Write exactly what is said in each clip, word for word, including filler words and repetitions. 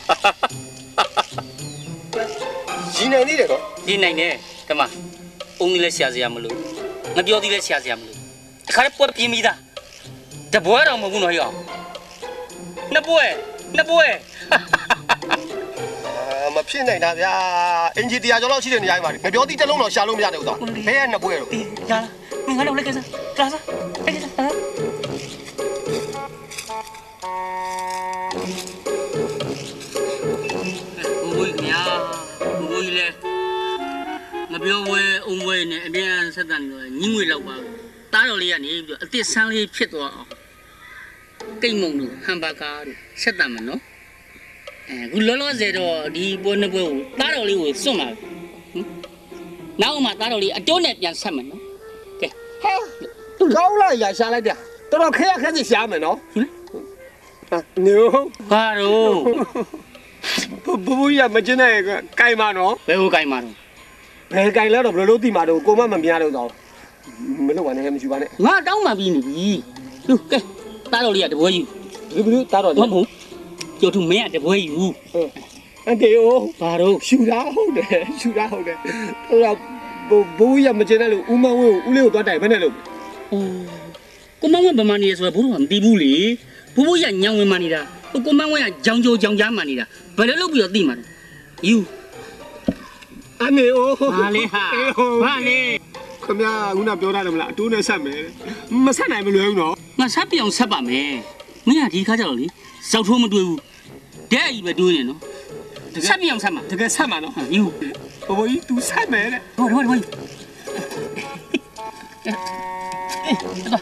ရင်းနိုင်နေတယ်နော်ရင်းနိုင်တယ်ဓမ္မအုံးကြီးလည်းရှာစရာမလိုငပြောသေးလည်းရှာစရာမလိုတခါတော့ပွက်ပြင်းပြီးသားတပွဲတော့မဟုတ်ဘူးနော်ဟိအောင်နှစ်ပွဲနှစ်ပွဲမဖြစ်နိုင်တာဗျာအင်ဂျီတရားကျော်လောက်ရှိတဲ့နေရာမှာငပြောသေးတစ်လုံးတော့ရှာလို့မရနိုင်ဘူးတော့ဘယ်ကနှစ်ပွဲတော့ရလားမင်းကတော့လက်ကစားလာစားလက်ကစားဘိုးကြီးများဘိုးကြီးလဲမပြောဝဲအုံဝဲနဲ့အပြန်ဆက်တန်လို့ညင်းငွေလောက်ပါတားတော်လေးကနေပြီးအစ်စ်ဆန်းလေးဖြစ်သွားအောင်ကိတ်မုံတို့ဟမ်ဘာဂါတို့ဆက်တန်မနော်အဲခုလောလောဆယ်တော့ဒီပွဲနှစ်ပွဲကိုတားတော်လေးကိုစွန့်ပါနောက်မှတားတော်လေးအတိုးနဲ့ပြန်ဆက်မယ်နော်ကဲဟဲသူကောင်းလိုက်ရရှာလိုက်တယ်တော်တော်ခဲခဲစီရှာမယ်နော်ညိုကာတို့ဘဘူးရမကျင်းတဲ့ကင်မနော်ဘယ်ဟိုကင်မတော့ဘယ်ကင်လဲတော့ဘယ်လိုလုပ်သိမှာတော့ကိုမမမြင်ရတော့တော့မလုပ်ပါနဲ့မရှိပါနဲ့ငါတောင်းမှပြီးနေပြီလူကဲတားတော်လေးကတပွဲယူဘယ်ဘလို့တားတော်လေးမဟုတ်ကျော်သူမင်းကတပွဲယူအန်တီအိုဘာတော့ရှူတာဟုတ်တယ်ရှူတာဟုတ်တယ်တော်တော်ဘဘူးရမကျင်းတဲ့လို့ဦးမဝင်းကိုဦးလေးကိုသွားတိုင်မနဲ့လို့ကိုမဝင်းဗမာနေရဆိုတော့ဘိုးတော်ကမသိဘူးလေဘိုးဘိုးရညံဝင်မှနေတာကိုမဝင်းကကြောင်ကြိုကြောင်ကြားမှနေတာဘယ်လိုလုပ်ပြီးတော့သိမှာလဲယူအမေအိုဘာလဲဟာဘာလဲခမရခုနပြောထားတယ်မလားအတိုးနဲ့ဆက်မယ်မဆက်နိုင်မလွယ်ဘူးနော်ငါဆက်ပြအောင်ဆက်ပါမယ်မင်းကဒီခါကျတော့လေဇောက်ထိုးမတွေးဘူးတဲ့ကြီးပဲတွေးနေနော်ဆက်ပြအောင်ဆက်မှာတကယ်ဆက်မှာနော်ယူဘဘကြီး तू ဆက်မယ်တဲ့ဟောဟောဟောအေးတော့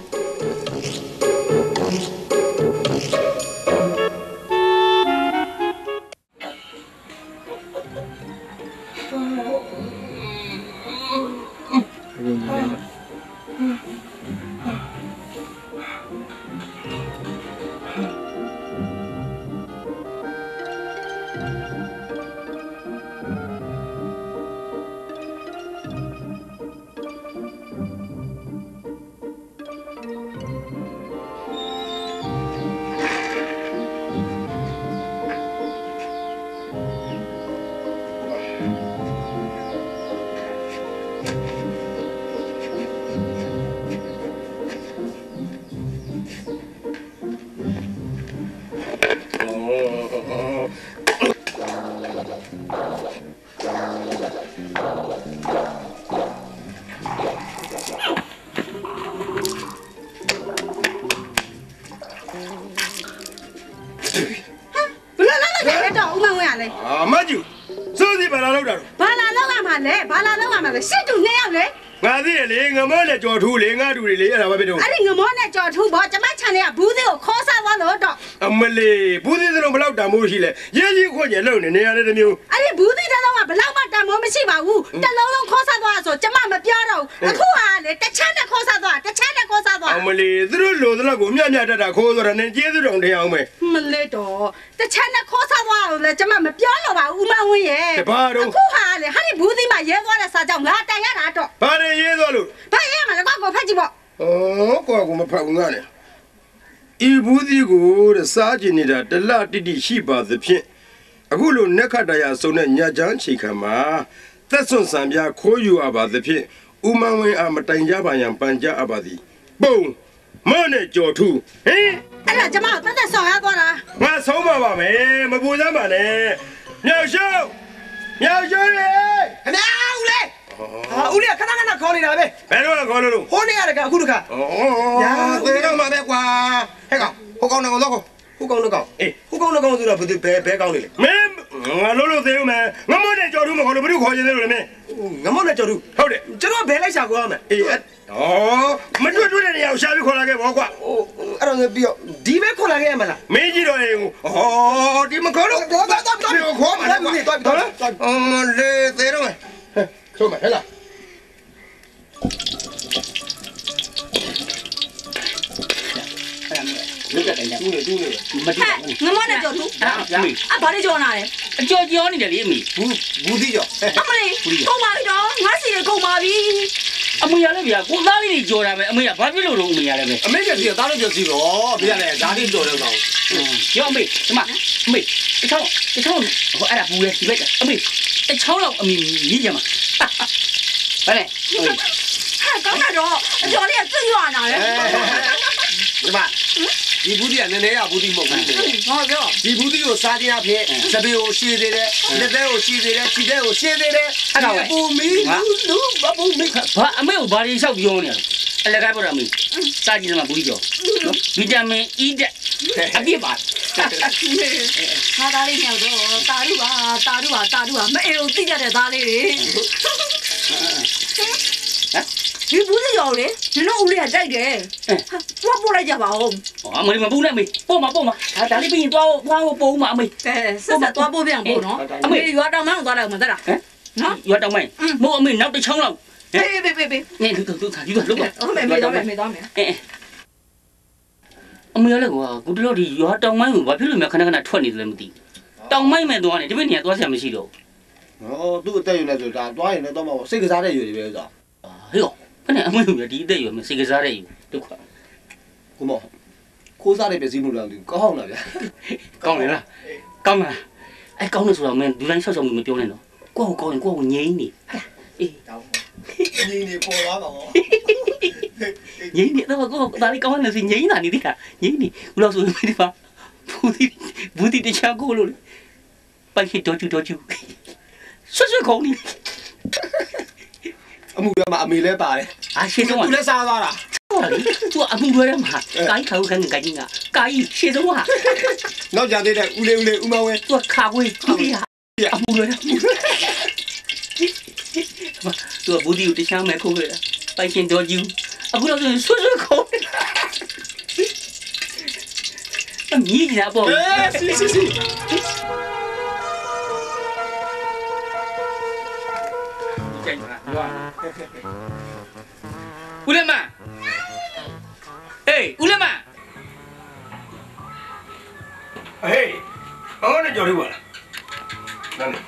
ရှစ်တူနှစ်ယောက်လေငါသိရလေငမောနဲ့ကြော်ထူးလေငါတူတွေလေအဲ့ဒါဘာဖြစ်တော့အဲ့ဒီငမောနဲ့ကြော်ထူးပေါ့ကျမချန်လေးကဘူးသေးကိုခေါ်စားသွားလို့တော့အမလေးဘူးသေးတို့ဘလောက်တန်မိုးရှိလဲရေးကြီးခွင့်ကျလုံနေနေရတဲ့မျိုးအဲ့ဒီဘူးသေးတဲ့လုံးကဘလောက်မှတန်မိုးမရှိပါဘူးတစ်လုံးလုံးခေါ်စားသွားဆိုကျမမပြောတော့အခုဟာလေတစ်ချမ်းနဲ့ခေါ်စားသွားတစ်ချမ်းနဲ့ခေါ်စားသွားအမလေးသူတို့လိုသလောက်ကိုမြတ်မြတ်တတ်တာခိုးဆိုတာနဲ့ကျေးဇူးတော်တရားအောင်မယ်မလေးတော့တစ်ချမ်းနဲ့ခေါ်စားသွားလို့လေကျမမပြောတော့ပါဦးမဝင်းရဲ့ဘာတော့အခုဟာလေဟာဒီဘူးသေးမှရဲသွားတဲ့စာကြောင့်ငါတိုင်ရတာတော့ဘာလဲရဲသွားလို့ဘာရဲမှာလဲကောကိုဖက်ကြည့်ပေါ့ဩကောကိုမဖက်ဘူးငါနဲ့ဤဘူးသေးကိုတဲ့စားကျင်နေတာတလတိတိရှိပါသဖြင့်အခုလိုနက်ခတ်တရားဆုံးတဲ့ညချမ်းချိန်ခါမှာသက်စွန်စံပြခိုးယူအပ်ပါသဖြင့်ဥမဝင်းအားမတိုင်ကြပါရန်ပန်ကြအပ်ပါသည်ပုံမနဲ့ကြော်ထူးဟင်အဲ့ဒါကျမတက်တက်ဆောင်ရသွားတာငါဆုံးပါပါမယ်မပူစမ်းပါနဲ့မြောက်ရှုံးမြောက်ရှုံးလေခဏဦးလေဟာဦးလေးခဏခဏခေါ်နေတာပဲဘယ်တော့ခေါ်လို့လို့ဟိုနေရတကအခုတခါဩညာသေတော့မှာပဲကွာဟဲ့ကောင်ဟိုကောင်တော့တော့ဟိုကောင်တော့ကောင်အေးဟိုကောင်တော့ကောင်ဆိုတော့ဘယ်ဘယ်ဘဲကောင်လေးမင်းငါလို့လို့သေးဦးမယ်ငမနဲ့ကြော်ထူးမခေါ်လို့ဘယ်သူခေါ်ရင်လဲလို့လဲမင်းငမနဲ့ကြော်ထူးဟုတ်တယ်ကျွန်တော်ဘယ်လိုက်ရှာခေါ်ရမယ်အေးဩမတွေ့တွေ့တဲ့နေရာကိုရှာပြီးခေါ်လာခဲ့ပေါ့ကွာဟိုအဲ့တော့ပြီးတော့ဒီပဲခေါ်လာခဲ့ရမလားမင်းကြီးတော့အေးဩဒီမခေါ်လို့တော့တော့တော့ခေါ်မှာကွာဟုတ်လားအမလေးသေးတော့မယ်ဆိုမှာဟဲ့လားလုတ်တယ်ညတူးနေတူးနေမတိဘူးငမောနဲ့ကြော်ထူးအာဘာလို့ကြော်နာလဲအကြော်ကြော်နေတယ်လေအမေဘူးဘူးတိကြော်အမလေးကုန်ပါပြီတော့ငါစီရကုန်ပါပြီအမေရလည်းဗျာကိုသားလေးတွေကြော်တာပဲအမေကဘာဖြစ်လို့တော့အမေရလည်းပဲအမေကစီသားလို့ကြော်စီတော့မင်းကလည်းဓာတ်လေးကြော်တော့တော့ရောအမေဒီမှာအမေ一超一超我爱他不嘞，几百个，啊没，一超了啊咪咪讲嘛，来嘞， 嗨，刚才说教练最远哪嘞？ 是吧？ဒီဘူးဒီကနည်းနည်းရဘူးဒီမဟုတ်ဘူးဟောပြောဒီဘူးဒီကိုစားခြင်းအဖြစ်စပင်းကိုရှည်သေးတယ်လက်သေးကိုရှည်သေးတယ်ခြေသေးကိုရှည်သေးတယ်အဲ့ပူမီလူဘပူမီဘာအမေကိုဘာတွေလျှောက်ပြောနေလဲအလကားပြောတာမင်းစားကြည့်တယ်မှာဘူးကြီးပြောနော်ဗီတာမင် E တဲ့အပြည့်ပါဟာသားလေးမြောက်တော့တာရုပါတာရုပါတာရုပါမအေကိုသိကြတဲ့သားလေးတွေဟမ်ဒီဘူးစရောလေနင်တို့ဦးလေးကကြိုက်တယ်ဟာပို့လိုက်ကြပါဦးအမေမဘူးနဲ့မေပို့မှာပို့မှာဒါလေးပြီးရင်သွားသွားပို့မှာအမေကဲဆက်ဆက်သွားပို့ပြန်ပို့နော်အမေရွာတောင်မှန်းသွားလိုက်မှသက်တာနော်ရွာတောင်မိုင်းမို့အမေနောက်တစ်ချောင်းလောက်ပေးပေးပေးပေးနေသူသူခါယူတော့လောက်ပါဟုတ်မယ်မေသွားမယ်မေသွားမယ်အဲအမေလည်းကွာကိုတို့ဒီရွာတောင်မိုင်းကိုဘာဖြစ်လို့များခဏခဏထွက်နေတယ်လဲမသိတောင်မိုင်းမဲ့သွားနေဒီဘက်နေရာသွားဆရာမရှိတော့ဟောသူ့အသက်ယူနေဆိုတာတွားရင်လည်းတော့မဟုတ်စိတ်ကစားတဲ့ယူတွေပဲဆိုတာဟေးဘယ်နဲ့အမေတို့ဒီအသက်ရွယ်မစိတ်ကစားတဲ့ယူဒုက္ခကိုမောခိုးစားတဲ့ပစ္စည်းမှုတော့ကောင်းလားဗျာကောင်းလေလားကောင်းလားအဲကောင်းလို့ဆိုတော့မင်းဒူတိုင်းဆောက်ဆောက်မပြောနဲ့တော့ကိုယ့်ကိုကောင်းရင်ကိုယ့်ကိုငြိမ်းနေအေးညီနေပေါ်သွားပါဘောငြိမ်းနေတော့ကိုယ့်ဒါလေးကောင်းနေစီငြိမ်းတာနေသေးတာငြိမ်းနေဘလို့ဆိုဒီပါဘူးဒီဘူးဒီတခြားကိုလို့ပိုက်ရှိတော့ကျူတော့ကျူဆွဆွခေါင်းနေအမှုရမှာအမေလဲပါတယ်အာရှေ့ဆုံးကသူလဲစားသွားတာဟုတ်လေသူအမှုတွေမှာကိုင်းခါဦးခန်းကိုင်းကကိုင်းရှေ့ဆုံးကနောက်ကြသေးတဲ့ဦးလေးဦးလေးဦးမဝဲသူခါဝေးသူရအမှုတွေသူဘူးဒီတခြားမဲ့ခိုးခဲ့ပိုက်ရှင်တော့ကျူအခုတော့ဆွဆွခေါင်းအမြည်လာပေါ့အေးစီစီစီဦးလေးမအေးဦးလေးမဟေးဘာနဲ့ကြော်လေးပါလားနားနေဟဲ့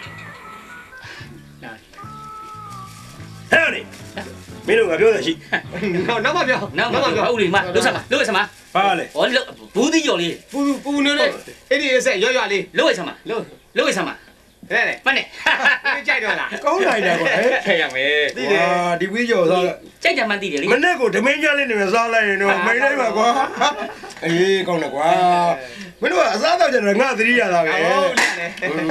လေမင်းတို့ငါပြောတာရှိနောက်နောက်မပြောနောက်မှပြောဦးလေးမလို့ဆက်ပါလို့ဆက်ပါဘာလဲဟောလို့ဘူးဒီကြော်လေးပူပူနေလေအဲ့ဒီအဆက်ရွရွလေးလို့ဆက်ပါလို့လို့ဆက်ပါဟဲ့လေမနဲ့ကြိုက်တော့လားကောင်းလိုက်တယ်ကွာဟဲ့ဖယ်ရမယ်ဒီလေဒီဝီကျော်စားကြိုက်ကြမှန်းသိတယ်လေမနေ့ကဓမင်းကြလေးနေစားလိုက်ရင်တော့မိန်လိုက်ပါကွာအေးကောင်းတယ်ကွာမင်းတို့ကအစားတော့ကျတော့ငါသတိရတာပဲဟုတ်တယ်လေ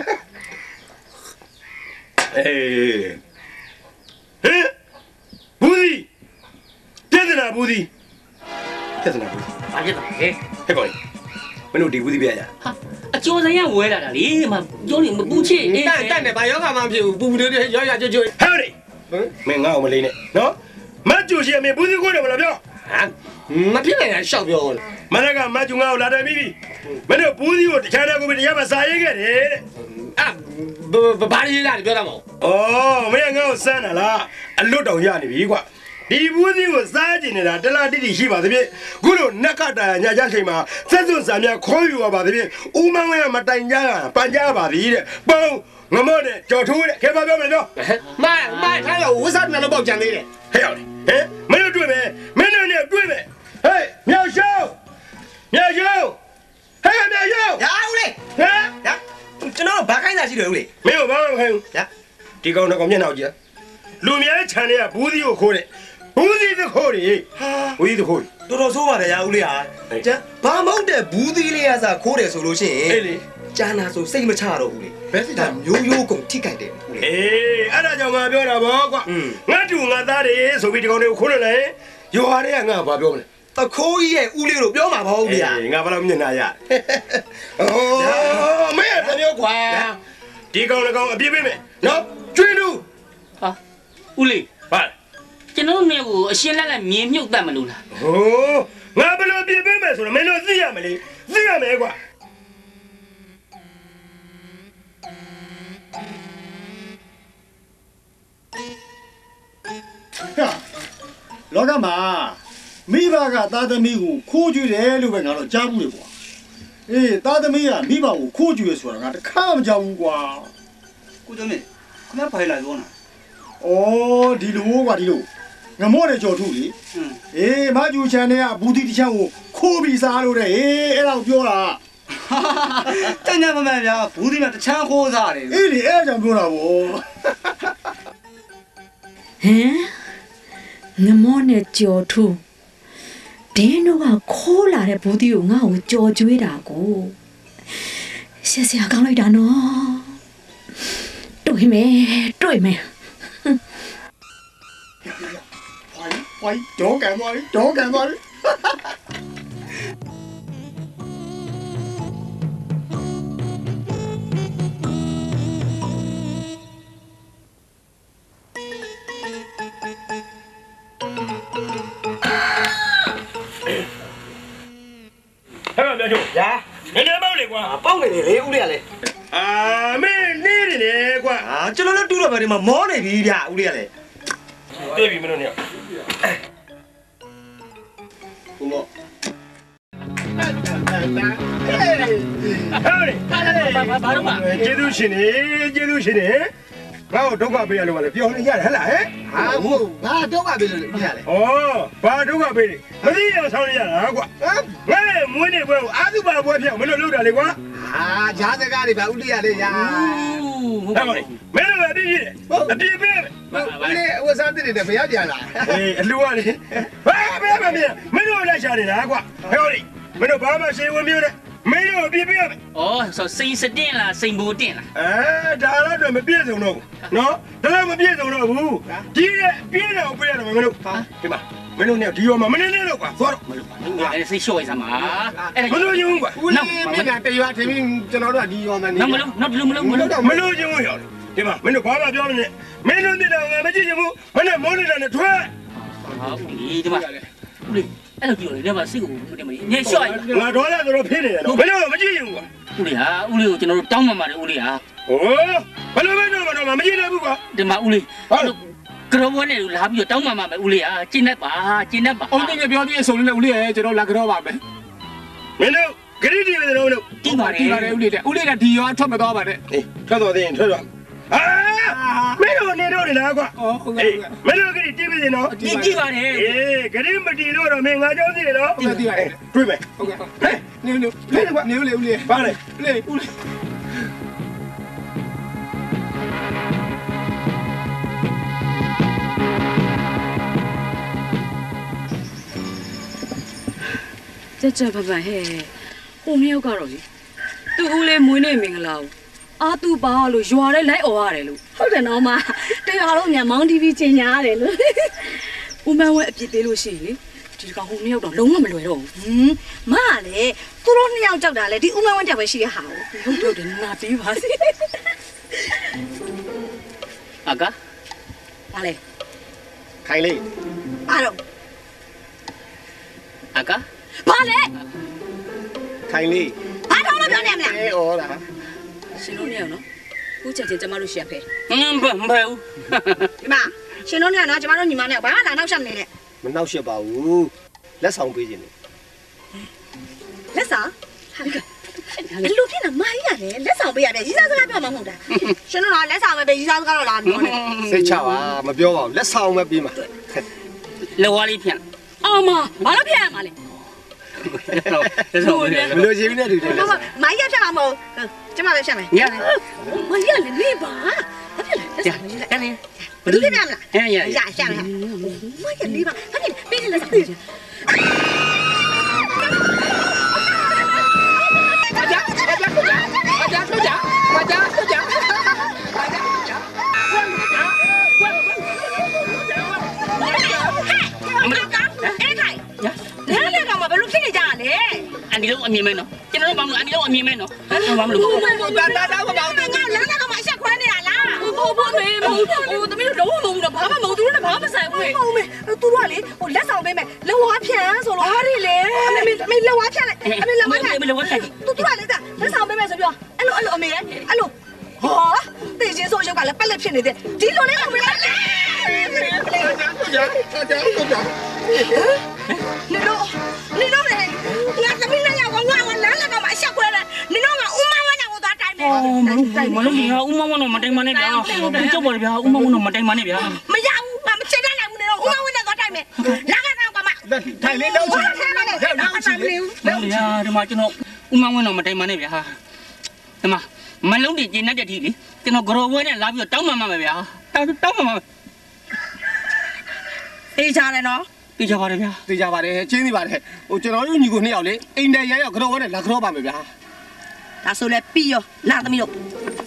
အေးဟဲ့ဘူးဒီပြဿနာဘူးဒီပြဿနာဘူးဘာဖြစ်တာလဲဟဲ့ကောမင်းတို့ဒီဘူးဒီပြရဟာအကျော်စံရဝဲလာတာလေမကျော်နေမပူချစ်အေးတက်တက်နေဘာယောဂမှမဖြစ်ဘူးပူနေရွရွကြွကြွဟဲ့လေမင်းငါ့ကိုမလေးနဲ့နော်မတ်ကျူရှိအမေဘူးဒီကိုတယ်မလားပြောဟာမဖြစ်နိုင်တာရှောက်ပြောမနေ့ကမတ်ကျူငါ့ကိုလာတယ်ပြီးပြီမင်းတို့ဘူးဒီကိုတခြားတဲ့ကိုပဲတရားမစာရေးခဲ့တယ်တဲ့အာဘာလေးလာပြောတာမဟုတ်အော်မင်းငါ့ကိုစမ်းတာလားအလွတ်တောင်ရနေပြီကွာဒီဘူးဒီကိုစားကျင်နေတာတလားတိတိရှိပါသဖြင့်ခုလိုနက်ခတာညာချချိန်မှာသက်စွန်စာများခေါ်ယူပါသဖြင့်ဦးမန်းဝဲမတိုင်ကြပန်ကြပါသည်တဲ့ပေါင်းငမော့နဲ့ကြော်ထိုးတဲ့ခဲပါပြောမယ်ပြောမမထားရဝစားတယ်လို့ပေါက်ကြံသေးတယ်ဟဲ့ရောက်လေဟဲ့မင်းတို့တွေ့မယ်မင်းတို့နဲ့တွေ့မယ်ဟေးမြောက်ရှောင်းမြောက်ရှောင်းဟဲ့မြောက်ရှောင်းရာဦးလေးဟဲ့ရာကျွန်တော်ဘာခိုင်းတာရှိတယ်ဦးလေးမင်းတို့ဘာမှမခိုင်းဘူးရာဒီကောင်တော့မျက်နှာကြည့်လူများခြံတွေကဘူးဒီကိုခိုးတယ်ဘူးဒီသခိုးတွေဘူးဒီသခိုးတော်တော်ဆိုးပါတယ်ရာဦးလေးဟာကျန်ဘာမဟုတ်တဲ့ဘူးသီးလေးကစားခိုးတယ်ဆိုလို့ရှိရင်အေးလေကျန်တာဆိုစိတ်မချတော့ဘူးလေဘယ်စစ်တာမျိုးရိုးကုန်ထိကြိုက်တယ်ဦးလေးအေးအဲ့ဒါကြောင့်ငါပြောတာဗောကွာငါတူငါသားတွေဆိုပြီးဒီကောင်တွေကိုခိုးလို့လည်းရွာတွေကငါဘာပြောမလဲတခိုးကြီးရဲ့ဦးလေးတို့ပြောမှာမဟုတ်ဗျာအေးငါဘာလို့မျက်နှာရအိုးမင်းတမျိုးကွာဒီကောင်လည်းကောင်အပြစ်ပေးမယ်နော်ကျွင်းလူဟာဦးလေးဟာကျွန်တော်နဲ့ကိုအရှင်းလက်လက်မြင်မြုပ်တတ်မလို့လားဟိုးငါဘယ်လိုအပြစ်ပေးမယ်ဆိုတော့မင်းတို့သိရမလေသိရမယ်ကွာလောကမှာမိဘကသားသမီးကိုခိုးကြွတယ်လို့ပဲငါတို့ကြားဘူးလေကွာအေးသားသမီးကမိဘကိုခိုးကြွရဆိုတာငါတခါမကြောက်ဘူးကွာကိုကျော်မင်းခဏဖိုင်လာပြောနာဩဒီလိုကွာဒီလိုငမော့တဲ့ကြော်ထုလေအေးမကျူချန်တဲ့ကဘူးတီတစ်ချမ်းကိုခိုးပြီးစားလို့တဲ့အေးအဲ့ဒါကိုပြောတာဟ真正慢慢呀，不对嘛，这钱好啥的？ 哎，你爱讲多了不？ 嗯，我摸那脚头，电脑啊，考来的不对，我有脚追的个，谢谢讲来的喏，对没？对没？哼， 快快，脚干嘛的？脚干嘛的？哈哈哈。 呀，人家包的瓜， 包给你嘞，屋里嘞。 啊，没你的嘞瓜。 啊，这老多了吧？你嘛毛的比呀，屋里嘞。 对比没弄呢。 不过。 ကျေးဇူးရှင်နေကျေးဇူးရှင်နေငါ့ကိုဒုက္ခပေးရလို့ပါလေပြောနေရတယ်ဟဲ့လားဟဲ့ဟာမို့ဘာတော့ကပဲလို့ပြရလဲဩဘာဒုက္ခပေးနေမသိရဆောင်ရတာကွာငါမွေးနေပွဲကိုအာသုဘပွဲပြောင်းမလို့လုပ်တာလေကွာဟာဈာစကားတွေဗျဦးလေးရလေညာဟဲ့မလေးမင်းတို့အပြည့်ပြည့်အပြည့်ပေးဦးလေးဝစားတဲ့တွေဘယ်ရောက်ပြန်လာအေးအလှူရလေဘာဘယ်မှာမင်းမင်းတို့လိုက်ရှာနေတာကွာဟဲ့မလေးမင်းတို့ဘာမှရှင်းဝင်မျိုးနဲ့မင်းတို့အပြည့်ပေးရမယ်哦，说谁是电啦，谁不电啦？ အဲဒါတော့မပြည့်စုံတော့ဘူးနော်ဒါလည်းမပြည့်စုံတော့ဘူးဒီရဲ့ပြည့်တော့ပြည့်ရတယ်မင်းတို့ဟာဒီမှာမင်းတို့เนี่ยဒီရောမှာမနေနဲ့တော့ကွာသွားတော့မလို့ပါဘူး哎，谁说一声嘛？哎， မလို့ချင်းကွာဦးလေးမျက်နှာတရွာထင်ပြီးကျွန်တော်တို့ကဒီရောမှာနေ那么弄，那不弄不弄不弄。 မလို့ချင်းဝင်ရောက်ဒီမှာမင်းတို့ဘာမှပြောမနေမင်းတို့ပြတော့ငါမကြည့်ချင်ဘူးမနဲ့မိုးနေတာနဲ့ထွက်好，你对吧？不对，哎，那丢了，你把谁个不对嘛？你笑一个。 ငါတော့လာဆိုတော့ဖိနေတယ်နော်မင်းတို့မကြည့်ရင်ကွာ屋里啊，屋里有ကျွန်တော်တို့တောင်းမှမှာလေ屋里啊。 ဟိုဘယ်လိုပဲတော့မတော့မကြည့်နိုင်ဘူးကွာဒီမှာ屋里ကရောနဲ့လာပြီးတော့တောင်းမှမှာပဲ屋里啊ကျင်းတတ်ပါကျင်းတတ်ပါအောင်တင်ပြောပြအစုံလေးနဲ့ဦးလေးရဲ့ကျွန်တော်လာကြောပါမယ်မင်းတို့ဂရိတီပဲတော့လို့တိပါတဒီယ်ပါလေဦးလေးတဲ့ဦးလေးကဒီရောထွက်မသွားပါနဲ့အေးထွက်တော့သေးရင်ထွက်တော့အာမင်းတို့နေတော့နေလားကွာအော်ဟုတ်ကဲ့အေးမင်းတို့ဂရိတီပဲနော်ဒီကြည့်ပါတယ်အေးဂရိမတီလို့တော့မင်းငါကြောင်းသေးတယ်နော်ဒီပါဒီပါတွေ့မယ်ဟုတ်ကဲ့ဟဲ့နေနေနေဦးလေးဦးလေးပါလေဦးလေးဦးလေးကြက်ကြက်ဖဖဟဲ့ဟိုနှစ်ယောက်ကတော့လေသူ့ဦးလေးမွေးနေမင်္ဂလာကိုအာသူ့ပါလို့ရွာထဲလိုက်អော်ရတယ်လို့ဟုတ်တယ်နော်မတရားတော့မြန်မောင်းတီဗီကျင်ညာရတယ်လို့ဦးမန်းဝဲအပြစ်သေးလို့ရှိရင်လေဒီကောင်ဟိုနှစ်ယောက်တော့လုံးဝမလွယ်တော့ဘူးဟင်းမကလေသူတို့နှစ်ယောက်ကြောက်တာလေဒီဦးမန်းဝန်းတက်ပဲရှိရဟာကိုဟုတ်တယ်ငါတီးပါစေအကာဘာလဲခိုင်လေးအားတော့အကာဘာလဲခိုင်လေးဘာတော့လို့ပြောနေမလားအေးဩလားရှင်တို့နှစ်ယောက်နော်ခုချက်ချင်းကျမတို့ရှက်ဖဲဟင်းဘယ်ဘယ်ဒီမှာရှင်တို့เนี่ยနော်ကျမတို့ညီမနဲ့ဘာမှလာနောက်ရှက်မနေနဲ့မနှောက်ရှက်ပါဘူးလက်ဆောင်ပေးခြင်းလေလက်ဆောင်ဟာလေလူဖြစ်နေမိုင်းရတယ်လက်ဆောင်ပေးရတယ်ရီးစားစကားပြောမှမဟုတ်တာရှင်တို့ကလက်ဆောင်ပဲပေးရီးစားစကားတော့လာပြောနေစိတ်ချပါမပြောပါဘူးလက်ဆောင်ပဲပေးမှာလောဝါလေးဖြန့်အော်မဘာလို့ပြန်ရမှာလဲလက်ဆောင်ပေးတယ်မလို့ချင်ဘူးနဲ့တူတယ်လက်ဆောင်မိုင်းရဖြတ်မှာမဟုတ်ကျမပဲဖြတ်မယ်ရတယ်မိုင်းရလေနေပါဘာဖြစ်လဲလက်ဆောင်ပေးလိုက်ရတယ်ဘယ်လိုဖြစ်ပြမလားရရရရှက်မယ်မိုင်းရလေးပါဘာဖြစ်လဲပေးလက်ဆောင်ပေးအန်ဒီလုံးအမြင်မဲနော်ကျွန်တော်တို့ဘာမလို့အန်ဒီလုံးအမြင်မဲနော်ဘာမလို့ဒါဒါဒါဘာလို့ငါလမ်းကတော့မှအဆက်ခွဲနေတာလားဟိုဘောမေမဟုတ်ဘူးသမီးတို့လုံးဝမဟုတ်ဘူးဘာမှမဟုတ်သူတို့လည်းဘာမှမဆိုင်ဘူးမဟုတ်မေသူတို့ကလေဟိုလက်ဆောင်ပေးမယ်လက်ဝါးဖြန်ဆိုလို့ဟာရီလေအမေအမေလက်ဝါးဖြန်လိုက်အမေလက်ဝါးဖြန်မလို့ဝတ်တယ်သူတို့ကလေလက်ဆောင်ပေးမယ်ဆိုပြောအဲ့လိုအဲ့လိုအမေအဲ့လိုဟောတေချင်းဆိုရုပ်ကလည်းပက်လက်ဖြစ်နေတယ်ဒီလိုလေးမမလားနေတော့နေတော့လေငါသမီးနဲ့ရောက်ငါကလမ်းကတော့မှအဆက်ခွဲတယ်နေတော့ငါဦးမဝနဲ့ကိုသွားတိုင်းမယ်မလို့မလို့ဦးမဝနော်မတိုင်မနဲ့ဗျာကျုပ်ပါဗျာဦးမဝနော်မတိုင်မနဲ့ဗျာမရဘူးငါမချစ်တတ်နိုင်ဘူးနေတော့ဦးမဝနဲ့သွားတိုင်းမယ်လာကတော့ကမှထိုင်လေးလုံးချင်ထိုင်ပါလေတော့မဆိုင်ဘူးမလို့ရဒီမှာကျွန်တော်ဦးမောင်ဝင်းတော့မတိုင်မှနဲ့ဗျာဒီမှာမလုံးတင်ကျင်းတဲ့ထီလေကျွန်တော်ဂရောဝဲနဲ့လာပြီးတော့တောင်းမှမှာဗျာတောင်းတောင်းမှမှာအေးချတယ်နော်သိကြပါတယ်ဗျာသိကြပါတယ်ချင်းသိပါတယ်ဟိုကျွန်တော်တို့ညီကိုနှစ်ယောက်လေအိမ်ထဲရရောက်ဂရောဝဲနဲ့လာဂရောပါမယ်ဗျာဒါဆိုလဲပြီးရောလာသမီးတို့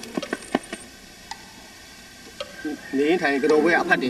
နေထိုင်ဂရောဝဲအဖတ်တယ်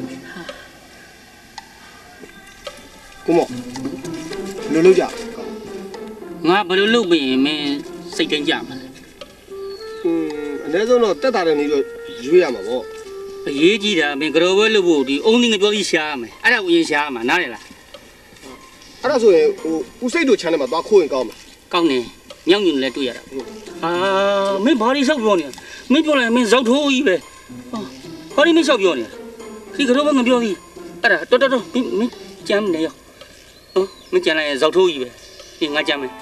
ကိုမောလူလူကြငါဘယ်လိုလုပ်ပြီးမင်းစိတ်တိုင်းကြမှာလဲอืมအနည်းဆုံးတော့တက်တာတဲ့နေတော့ရွေးရမှာပေါ့အရေးကြီးတာမင်းဂရောဝဲလုပ်ဖို့ဒီအုံးလေးငပြောပြီးရှားရမယ်အဲ့ဒါကိုရင်ရှားရမှာနားရလားအဲ့ဒါဆိုရင်ဟိုဦးစိတ်တို့ channel မှာသွားခိုးရင်ကောင်းမှာကောင်းတယ်မြောက်ညင်လည်းတွေ့ရတာအာမင်းဘာလို့ဆောက်ပြောနေမင်းပြောလိုက်မင်းဇောက်ထိုးကြီးပဲဘာလို့မင်းဆောက်ပြောနေဒီဂရောဝဲငပြောပြီးအဲ့ဒါတော်တော်တော်မင်းကြမ်းနေရောဟမ်မင်းကြမ်းလိုက်ရင်ဇောက်ထိုးကြီးပဲဒီငါကြမ်းမယ်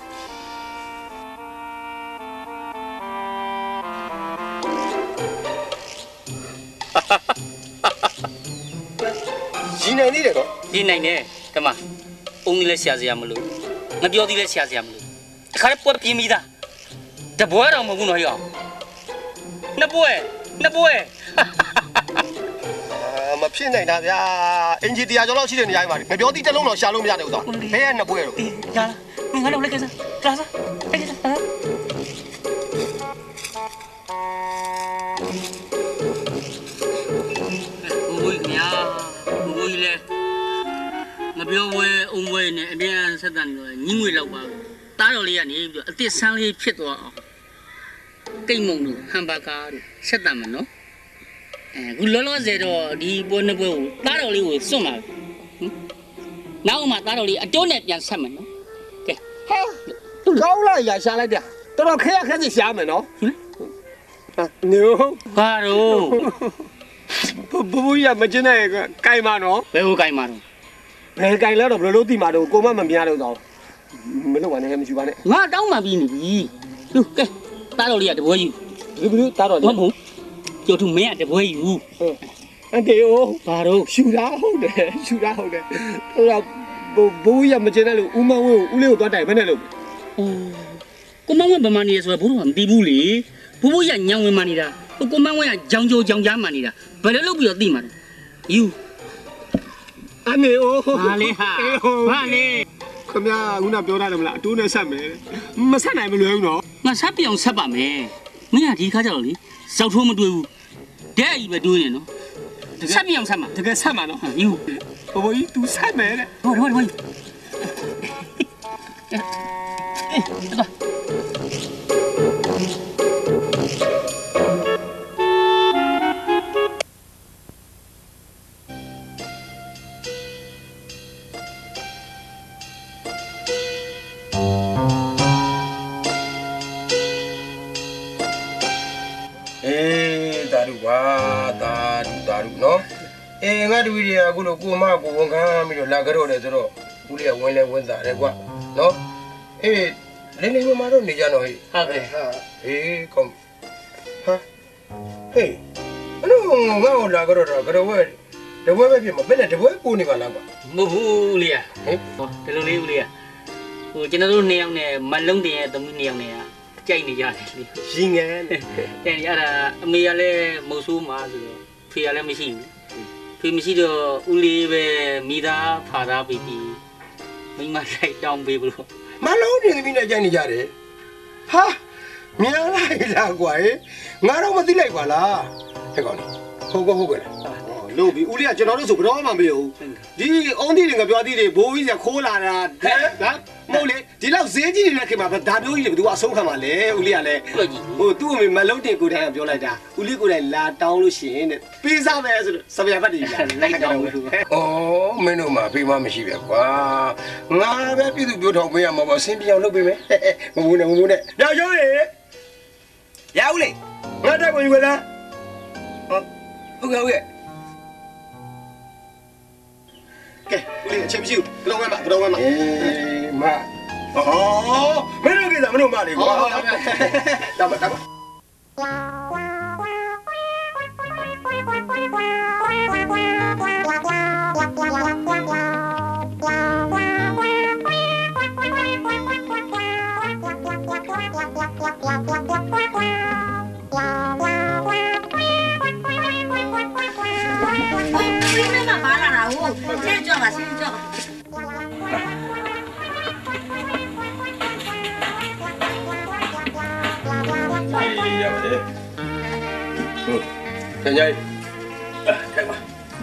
ရင်းနိုင်နေတယ်နော်ရင်းနိုင်တယ်ဓမ္မအုံးကြီးလည်းဆရာစရာမလို့ငါပြောသေးလည်းဆရာစရာမလို့တခါလည်းပွက်ပြင်းပြီးသားတပွဲတော့မဟုတ်ဘူးနော်ဟိအောင်နှစ်ပွဲနှစ်ပွဲအာမဖြစ်နိုင်တာဗျာအင်ဂျီတရားကျော်လောက်ရှိတဲ့နေရာကြီးပါငါပြောသေးတစ်လုံးတော့ရှာလို့မရတဲ့ဥစ္စာဘယ်ရဲ့နှစ်ပွဲတော့ကြာလားမင်းငါတော့လက်ကစားကြာစားအဲ့ဒါဟာဘိုးကြီးညာဘိုးကြီးလေမပြောဝဲအုံးဝဲနဲ့အပြန်ဆက်တန်လို့ညင်းငွေလောက်ပါတားတော်လေးကနေပြီးတော့အစ်စ်ဆန်းလေးဖြစ်သွားအောင်ကိတ်မုံတို့ဟမ်ဘာဂါတို့ဆက်တန်မယ်နော်အဲခုလောလောဆယ်တော့ဒီပွဲနှစ်ပွဲကိုတားတော်လေးကိုစွန့်ပါဟင်နောက်မှတားတော်လေးအတိုးနဲ့ပြန်ဆက်မယ်နော်ကဲဟဲကောင်းလားရရှာလိုက်တယ်တော်တော်ခဲရခဲစီရှာမယ်နော်ဟာနေဘာတို့ဘိုးကြီးကမကျင်းတဲ့ကင်မာနော်ဘယ်ကိုကင်မာတော့ဘယ်ကင်လဲတော့ဘယ်လိုလုပ်သိမှာတော့ကိုမမမြင်ရတော့တော့မလုပ်ပါနဲ့မရှိပါနဲ့ငါတောင်းမှပြီးနေပြီလူကဲတားတော်လေးကတပွဲယူဘယ်လိုတားတော်လေးမဟုတ်ကျော်သူမင်းကတပွဲယူအန်တေအိုဘာတို့ရှူတာဟုတ်တယ်ရှူတာဟုတ်တယ်ဟိုတော့ဘိုးကြီးကမကျင်းတဲ့လို့ဦးမဝင်းကိုဦးလေးကိုသွားတိုင်ဘယ်နဲ့လို့အိုးကိုမဝင်းဗမာနေဆိုတော့ဘိုးတို့ကမသိဘူးလေဘိုးဘိုးကြီးကညောင်ဝင်မှနေတာကိုမဝင်းကကြောင်ကြိုကြောင်ကြားမှနေတာဘယ်လိုလုပ်ပြီးတော့သိမှာလဲယူအနေအိုဘာလဲဟာဘာလဲခမရခုနပြောရတယ်မလားအတိုးနဲ့ဆက်မယ်မဆက်နိုင်မလွယ်ဘူးနော်ငါဆက်ပြောင်ဆက်ပါမယ်မင်းကဒီခါကျတော့လေဇောက်ထိုးမတွေ့ဘူးတဲ့ကြီးပဲတွေးနေနော်ဆက်ပြောင်ဆက်မှာတကယ်ဆက်မှာနော်ယူဘဘကြီး तू ဆက်မယ်တဲ့ဟိုဟိုဟိုအေးတော့အေးငါတို့ကြီးကအခုလိုကိုမကိုဝန်ခံပြီးတော့လာကြတော့လေဆိုတော့ဦးလေးကဝင်လဲဝင်တာတယ်ကွာနော်အေးလင်းနေမှာတော့နေကြတော့ဟဲ့ဟုတ်ကဲ့ဟာအေးကောင်းဟာဟေးအဲ့လိုငါ့ကိုလာကြတော့တော့ကြဝဲတပွဲပဲဖြစ်မှာဘယ်နဲ့တပွဲပို့နေပါလားကွာမဟုတ်ဘူးဦးလေးကဟင်ဟောဒီလိုလေးဦးလေးကဟိုကျွန်တော်တို့နှစ်ယောက်နဲ့မလုံးတင်ရဲ့သမီးနှစ်ယောက်နဲ့ကြိုက်နေကြတယ်ရှင်ငယ်တဲ့အဲ့ဒါအမေကလည်းမုတ်ဆိုးမှာဆိုတော့ဖေကလည်းမရှိဘူးဖေမရှိတော့ဦးလေးပဲမိသားဖာသားပြီးပြီးမိမလိုက်တောင်းပေးဘူးလို့မလုံးတင်သမီးနဲ့ကြိုက်နေကြတယ်ဟာမြန်လိုက်တာကွာငါတော့မသိလိုက်ပါလားဟဲ့ကောင်ဟုတ်ကောဟုတ်ကဲ့လို့ပြီဦးလေးကကျွန်တော်တို့ဆိုဘယ်တော့မှမပြောဘူးဒီအုံးတီတွေငါပြောသေးတယ်ဘိုးကြီးကခိုးလာတာဟမ်မဟုတ်လေဒီလောက်ဈေးကြီးနေတဲ့ခင်မှာဒါမျိုးကြီးတွေဘယ်သူအဆုံးခံမှာလဲဦးလေးကလည်းဟိုသူ့အမေမလုံးတင်ကိုတိုင်ကပြောလိုက်တာဦးလေးကိုတိုင်လာတောင်းလို့ရှိရင်တဲ့ပေးစားမယ်ဆိုတော့စပယ်ဘတ်တွေလာလိုက်တောင်းလို့ဩမင်းတို့မှာဖေးမမရှိပဲကွာငါပဲပြည်သူပြောထောင်ပေးရမှာပါဆင်းပြောင်းလုပ်ပေးမယ်မဟုတ်နဲ့မဟုတ်နဲ့ညကျော်ရေရဦးလေငါတက်ကိုယူကြလားဟုတ်ကဲ့ဟုတ်ကဲ့ကဲဦးလေးအချက်မရှိဘူးဘယ်တော့မှဘယ်တော့မှအေးမဟောမင်းတို့ကိစ္စမင်းတို့မလေးကွာတမတမတန်ကြိုင်ထိုင်ပါ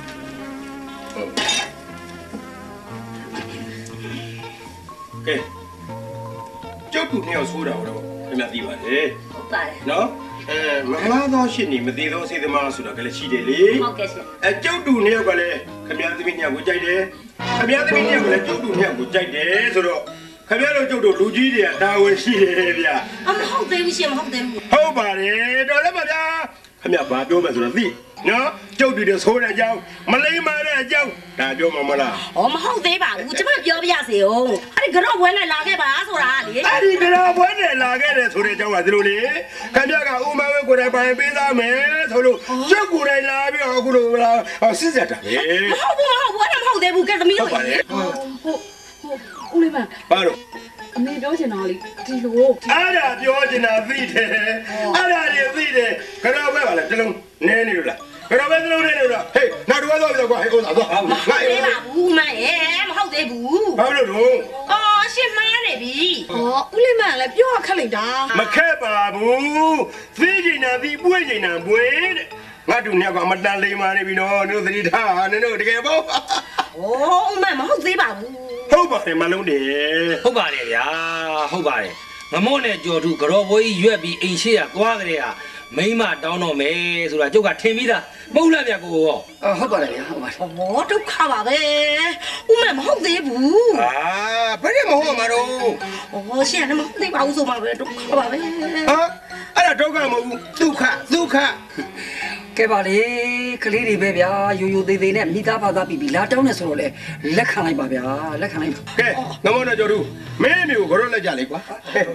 ကဲကျုပ်တို့နှစ်ယောက်ဆိုးတာတော့ခင်ဗျာသိပါတယ်ဟုတ်ပါတယ်နော်အဲမမသောရှင်းနေမသေးသောစေသမားဆိုတာကလည်းရှိတယ်လေဟုတ်ကဲ့ရှင်အဲကျုပ်တို့နှစ်ယောက်ကလည်းခင်ဗျာသမီးနှစ်ယောက်ကိုကြိုက်တယ်ခင်ဗျာသမီးနှစ်ယောက်ကလည်းကျုပ်တို့နှစ်ယောက်ကိုကြိုက်တယ်ဆိုတော့ခင်ဗျားတို့ကျုပ်တို့လူကြီးတွေကတာဝန်ရှိတယ်ဗျာအမဟုတ်သေးဘူးရှင်မဟုတ်သေးဘူးဟုတ်ပါတယ်တော်လည်းပါဗျာခင်ဗျာဘာပြောမှဆိုတော့သိနော်ကျုပ်တို့ဆိုတဲ့အကြောင်းမလိမ္မာတဲ့အကြောင်းဒါပြောမှာမလားဩမဟုတ်သေးပါဘူးကျမပြောပြရစေဦးအဲ့ဒီကတော့ဝဲနဲ့လာခဲ့ပါဆိုတာလေအဲ့ဒီကတော့ဘွဲနဲ့လာခဲ့တယ်ဆိုတဲ့အကြောင်းကဒီလိုလေခင်ဗျားကဥမာဝဲကိုယ်တိုင်ပိုင်ပေးသားမယ်ဆိုလို့ကျုပ်ကိုယ်တိုင်လာပြီးတော့အခုလိုလာစစ်ဆက်တာလေမဟုတ်ဘူးမဟုတ်ဘူးအဲ့ဒါမဟုတ်သေးဘူးကဲသမီးဟုတို့တ်ပါတယ်ဟုတ်ဟုတ်ဦးလေးမဘာလို့အမေပြောချင်တာလေဒီလိုအဲ့ဒါပြောချင်တာသိတယ်အဲ့ဒါတွေသိတယ်ခဏပဲပါလေတလုံးနဲနေလို့လားခဏပဲတလုံးနဲနေလို့လားဟေးနောက်တော့တော့ကွာဟေးဥစားတော့ငါမဟုတ်သေးပါဘူးမရဲ့မဟုတ်သေးဘူးဘာလို့တော့အော်ရှင်မားနေပြီဩဦးလေးမလည်းပြောရခက်လိုက်တာမခက်ပါဘူးသိကျင်တာသိပွေ့ကျင်တာပွေ့တဲ့ငါတို့နှစ်ယောက်ကအမတန်လိမ္မာနေပြီနော်တို့သတိထားနင်တို့တကယ်ပေါ့ဩမမဟုတ်သေးပါဘူးဟုတ်ပါတယ်မလုံးတယ်ဟုတ်ပါတယ်ဗျာဟုတ်ပါတယ်မမော့နဲ့ကြော်သူကြော်ဘွေးကြီးရွက်ပြီးအိမ်ရှိရသွားကြတဲ့ဟာမိမတောင်းတော့မယ်ဆိုတာကျုပ်ကထင်ပြီးသားမဟုတ်လားဗျကိုရောဟုတ်ပါတယ်ဗျာဟုတ်ပါတယ်ဩဒုက္ခပါပဲဦးမမဟုတ်သေးဘူးအာဘယ်နဲ့မဟုတ်မှာတော့ဩရှင်လည်းမဟုတ်သေးပါဘူးဆိုမှပဲဒုက္ခပါပဲဟာအဲ့ဒါဒုက္ခမဟုတ်ဘူးဒုက္ခဒုက္ခကဲပါလေကလေးတွေပဲဗျာရိုးရိုးသေးသေးနဲ့မိသားဘာသာပြီးပြီးလာတောင်းနေဆိုတော့လေလက်ခံလိုက်ပါဗျာလက်ခံလိုက်ပါကဲငမောနဲ့ကြော်သူမင်းမျိုးကိုကတော့လက်ကြလေကွာ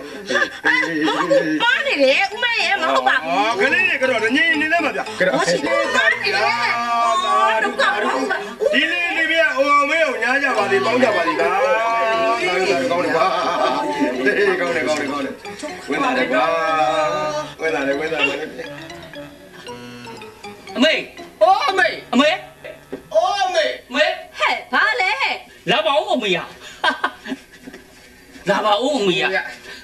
မားနေလေဦးမရဲ့မဟုတ်ပါဘူးအာခလေးတွေကတော့ညင်နေတယ်မှာဗျကတော့ဟောရှင်မားနေလေဩဒုက္ခပါဘူးဒီလေးလေးပြအိုအောင်မေးအောင်ညားကြပါသေးပေါင်းကြပါသေးကားကောင်းတယ်ကွာဟေးကောင်းတယ်ကောင်းတယ်ကောင်းတယ်ဝင်လာတယ်ကွာဝင်လာတယ်ဝင်လာတယ်အမေအိုးမေအမေအိုးမေအမေဟဲ့ဘာလဲဟဲ့လာပါဦးအမေရလာပါဦးအမေရဟဲ့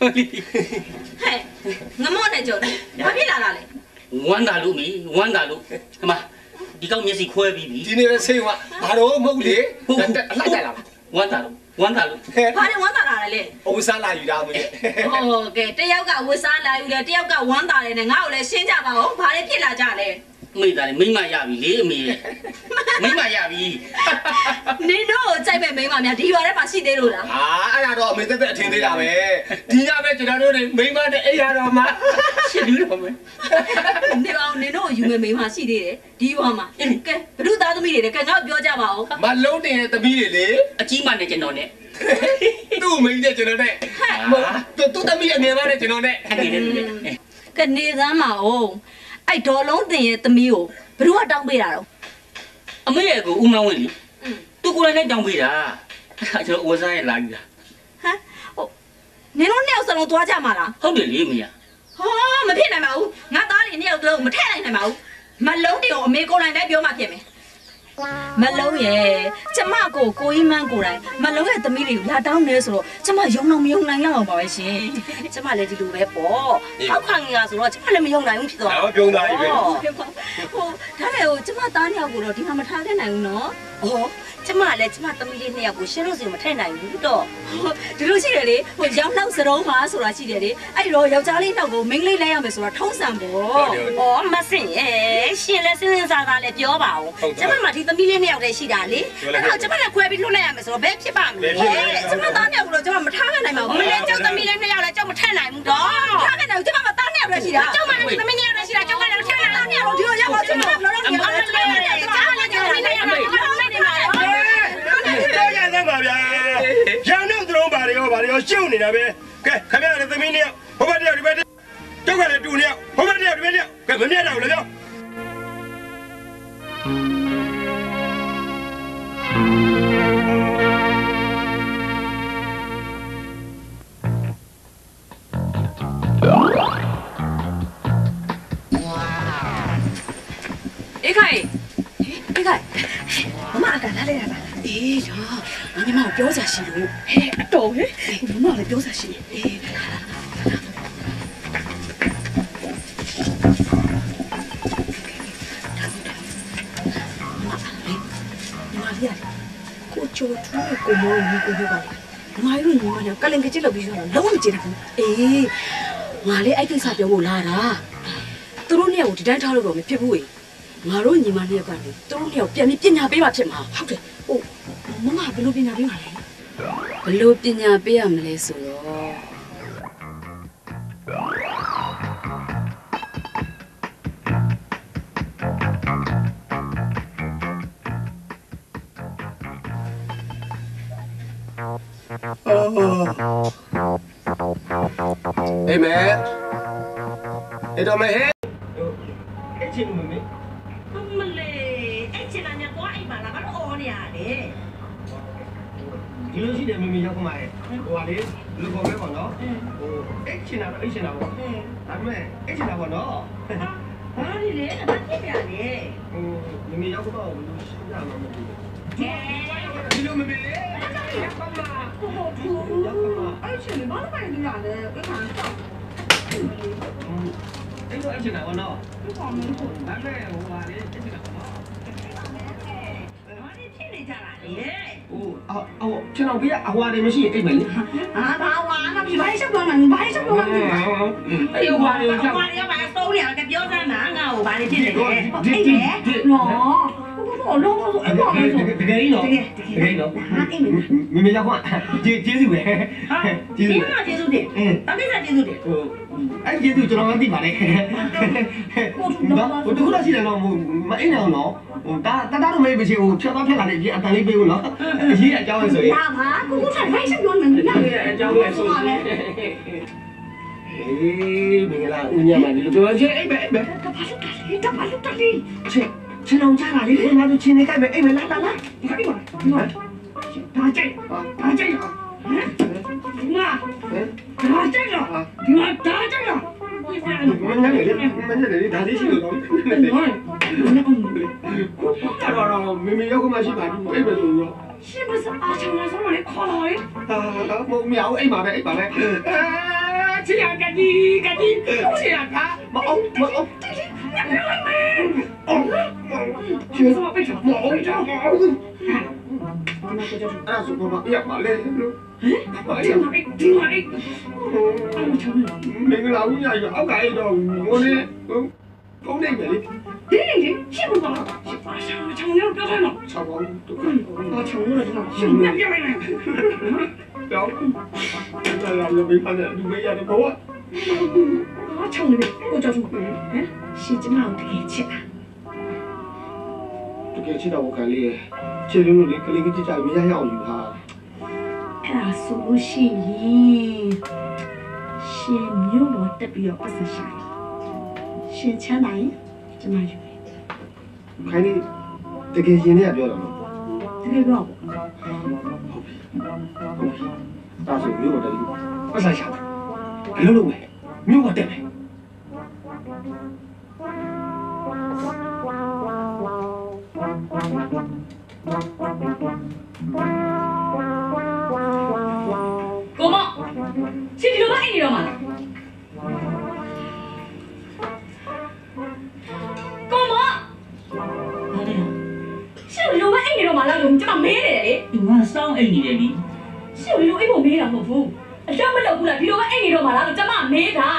ငမောနဲ့ကြော်တယ်ဘာဖြစ်လာတာလဲဝမ်းသာလို့မီဝမ်းသာလို့ဒီမှာဒီကောက်မျက်စိခွဲပြီးပြီဒီနေ့ပဲစိတ်ကဘာတော့မဟုတ်လေအလိုက်တိုက်လာဝမ်းသာလို့ဝမ်းသာလို့ဟဲ့ဘာလဲဝမ်းသာလာတယ်လေအဝစားလာယူတာမင်းဟုတ်ကဲ့တယောက်ကဝတ်စားလာယူတယ်တယောက်ကဝမ်းသာတယ်နဲ့ငါ့ကိုလည်းရှင်းကြပါဦးဘာလဲဖြစ်လာကြလဲအမေသားလေးမိမရပြီလေအမေမိမရပြီနင်တို့ကိုကြိုက်မဲ့မိန်းမများဒီရွာထဲမှာရှိသေးလို့လားအာအဲ့ဒါတော့အမေတက်တက်အထင်သေးတာပဲဒီညပဲကျွန်တော်တို့တွေမိမနဲ့အိယာတော်မှာရှင်းလို့မယ်နေပါဦးနင်တို့ကိုယူမဲ့မိန်းမရှိသေးတယ်ဒီရွာမှာကဲဘုရုသားသမီးတွေလည်းကဲငါ့ကိုပြောကြပါဦးမလုံးတင်ရဲ့သမီးတွေလေအကြီးမနဲ့ကျွန်တော်နဲ့သူ့မိန်းနဲ့ကျွန်တော်နဲ့သူသူ့သမီးအငယ်မနဲ့ကျွန်တော်နဲ့အဲ့ဒီနဲ့ကနေစမ်းပါဦးအဲ့ဒေါ်လုံးတင်ရဲ့သမီးကိုဘုရုကတောင်းပေးတာတော့အမေရဲ့ကိုဦးမန်းဝင်လीသူကိုယ်လည်းတောင်းပေးတာကျွန်တော်ဝစားရဲ့လာယူတာဟမ်ဟုတ်နင်တို့နှစ်ယောက်စလုံးသွားကြမှာလားဟုတ်တယ်လေအမေရဟောမဖြစ်နိုင်ပါဘူးငါသားလေးနှစ်ယောက်လုံးမထည့်နိုင်နိုင်ပါဘူးမလုံးတင်ကိုအမေကိုယ်တိုင်တိုင်းပြောမှဖြစ်မယ်မလုံးရဲ့ကျမကိုကိုကြီးမန်းကိုယ်တိုင်မလုံးရဲ့သမီးတွေကိုလာတောင်းနေဆိုတော့ကျမယုံတော့မယုံနိုင်လောက်အောင်ပါပဲရှင်ကျမလည်းဒီလိုပဲပေါ့ထောက်ခံငါဆိုတော့ကျမလည်းမယုံနိုင်ဘူးဖြစ်သွားတော့ပြုံးသားကြီးပဲဟိုဒါပေမဲ့ကျမသားနှစ်ယောက်ကိုတော့ဒီမှာမထားခဲ့နိုင်ဘူးနော်ဩကျမလည်းကျမသမီးလေးနှစ်ယောက်ကိုရှင်းလို့စီမထည့်နိုင်ဘူးတော့ဒီလိုရှိတယ်လေဟိုရောင်းနောက်စရုံးပါဆိုတာရှိတယ်လေအဲ့တော့ယောက်ျားလေးနောက်ကိုမိန်းကလေးလဲရမယ်ဆိုတာထုံးစံပေါ့ဩမစင်ရဲ့ရှင်လည်းစဉ်းစဉ်းစားစားလည်းပြောပါဦးကျမမှဒီသမီးလေးနှစ်ယောက်တည်းရှိတာလေအဲ့တော့ကျမလည်းခွဲပြီးလွှတ်လိုက်ရမယ်ဆိုတော့ဘယ်ဖြစ်ပါမလဲကျမသားနှစ်ယောက်ကိုတော့ကျမမထားခဲ့နိုင်ပါဘူးမင်းကျောင်းသမီးလေးနှစ်ယောက်လည်းကျောင်းမထည့်နိုင်ဘူးတော့ထားခဲ့နိုင်ဘူးကျမမသားနှစ်ယောက်လည်းရှိတာကျောင်းမလည်းသမီးနှစ်ယောက်လည်းရှိတာကျောင်းကလည်းထည့်နိုင်တာနှစ်ယောက်ဒီလိုရပါကျမလောလောဆယ်အားလည်းလည်းကျမလည်းကျောင်းသမီးလေးနှစ်ယောက်လည်းထားနေပါလားတော့ရသမ်းပါဗျာရန်တော့သုံးပါရောပါရောရှုပ်နေတာပဲကဲခင်ဗျားလည်းသမီးနှစ်ယောက်ဟိုဘက်တယောက်ဒီဘက်တယောက်ကျောက်ကလည်းတူနှစ်ယောက်ဟိုဘက်တယောက်ဒီဘက်တယောက်ကဲမမြတ်တော့ဘူးလေပြောအေးခိုင်အေးခိုင်မမအကန်လာလိုက်တာအေးရောညီမကိုပြောစားရှိလို့ဟဲ့အတော်ဟဲ့ညီမလည်းပြောစားရှိအေးဒါချိုထူးတဲ့ကိုမောကြီးကိုပြောပါလေငါတို့ညီမနဲ့ကလင်ကကြည့်လို့ပြီးတော့လုံးဝမကြည့်ဘူးအေးငါလည်းအဲ့ကိစ္စပြောဖို့လာတာသူတို့နှစ်ယောက်ကိုဒီတိုင်းထားလို့တော့မဖြစ်ဘူးလေငါတို့ညီမနှစ်ယောက်ကလေသူတို့နှစ်ယောက်ပြန်ပြီးပညာပေးမှဖြစ်မှာဟုတ်တယ်ဟိုမမဘယ်လိုပညာပေးမှာလဲဘယ်လိုပညာပေးရမလဲဆိုတော့အေးမဲအေးတော့မဲဟဲ့အဲ့ချင်းမမေမလေးအဲ့ချင်တာညတော့အိမ်မှာလာဘာလို့အော်နေရလဲဒီလိုရှိတယ်မမေရောက်ခမရဲ့ဟိုကလေလူပေါ်ပဲပေါ့နော်ဟိုအဲ့ချင်းတာတော့အဲ့ချင်းတာပေါ့ဒါပေမဲ့အဲ့ချင်းတာပေါ့နော်ဘာလဲလဲဘာဖြစ်ပြလဲဟိုမမေရောက်ခမကိုဘယ်လိုရှင်းပြမှာမသိဘူးဒီလိုမမေလေရောက်ခမဟိုဟိုသူရောက်ခမအဲ့ချင်းဘာလို့ပိုင်နေရလဲဘယ်မှာတော့အဲ့လိုအဲ့ချင်းတာပေါ့နော်ဒီပေါ်မှာဒါပေမဲ့ဟိုကလေအဲ့ချင်းတာပေါ့နော်โอ้เอาเอาฉันเอาไปเอาว่าได้ไม่ใช่ไอ้แม่นี่อ่าบ่าวาน่ะมีบ่ซับตัวน่ะมีบ่ซับตัวน่ะไอ้ว่าเนี่ยว่าเนี่ยบ่โตเนี่ยแกပြောซะนะငါ့ကိုဘာတွေဖြစ်နေလဲအဲ့လေနော်ဘောလုံးဆိုအဲ့ဘောလေးဆိုတကယ်ကြီးနော်တကယ်တကယ်နော်မမေရောက်ခွန်းကျေးကျေးဇူးပဲကျေးဇူးပါကျေးဇူးတင်တမိတ်ကျေးဇူးတင်အဲ့ကျေးဇူးကျွန်တော်မသိပါနဲ့ဟိုတခုတော့ရှိတယ်နော်မအိမ်အောင်နော်ဒါတတတော့မေးမရှိဘူးဖြတ်သွားဖြတ်လာတယ်ဒီအတန်လေးပေးဘူးနော်အရေးအကြောင်းလဲဆိုရင်ဒါပါကိုကိုထိုင်လိုက်စပြောနေတယ်အကြောင်းလဲဆိုရင်အေးမင်္ဂလာဦးညမဒီလိုပြောချင်အိမ်ပဲအိမ်ပဲတပါလို့တလေးတပါလို့တလေးချက်ချင်းအောင်ချလာလေငါတို့ချင်းနေကြပဲအိမ်ပဲလာလာလာဒီကဒီမှာဒီမှာဒါကြိုက်ဒါကြိုက်ဟမ်ငါဒါကြိုက်လားဒီမှာဒါကြိုက်လားမင်းလည်းလေမင်းလည်းဒါလေးရှိလို့တော့တော့မမေရောက်ကမှရှိပါဘူးအိမ်ပဲဆိုတော့ရှိပါစအားချင်လာစမလေးခေါ်လိုက်အာမမအောင်အိမ်ပါပဲအိမ်ပါပဲအာချီရကတိကတိချီရကမအောင်မအောင်အော်ချီစမပဲချမအောင်ချမအောင်အဲ့ဆိုတော့ပြပါလေလို့ဘာရမဒီမလေးမင်္ဂလာဦးရရအောက်ကအိတော့ငိုနေဖုန်းနေပဲလေဒီလေရှိဘူးလားရှိပါချောင်းချောင်းရောက်တော့နော်ချောင်းတော့တော့ချောင်းလို့တော့ရှိနေပြလိုက်တော့တော့လာလာမေးပါနဲ့ဒီမေးရတယ်ဘောအာချောင်းနေကိုကြောက်ဘူးဟမ်ရှိကျမတို့တကယ်ချစ်တာတကယ်ချစ်တော့ခံလေးချစ်လို့လေကလေးကကြည့်ကြမရရအောင်ယူဟာအဲ့ဒါဆိုလို့ရှိရင်ရှင်မျိုးတော့တက်ပြီးတော့ပတ်စရှာရှင်ချမ်းနိုင်ကျမယူခိုင်းနေတကယ်ရှင်နဲ့ပြောတာနော်တကယ်ပြောဟုတ်ပြီဒါဆိုမျိုးတော့တက်ပြီးပတ်စရှာဘယ်လိုလုပ်မလဲမျိုးတော့တက်မယ်ကိုမရှင်ဒီလိုမအိမ်နေတော့မှာလားကိုမရှင်ဒီလိုမအိမ်နေတော့မှာလားလို့ကျမမေးတယ်လေငါစောင်းအိမ်နေတယ်လीရှင်ဒီလိုအိမ်ကိုမေးတာမဟုတ်ဘူးအရှက်မလုပ်ဘူးလားဒီလိုမအိမ်နေတော့မှာလားလို့ကျမမေးတာ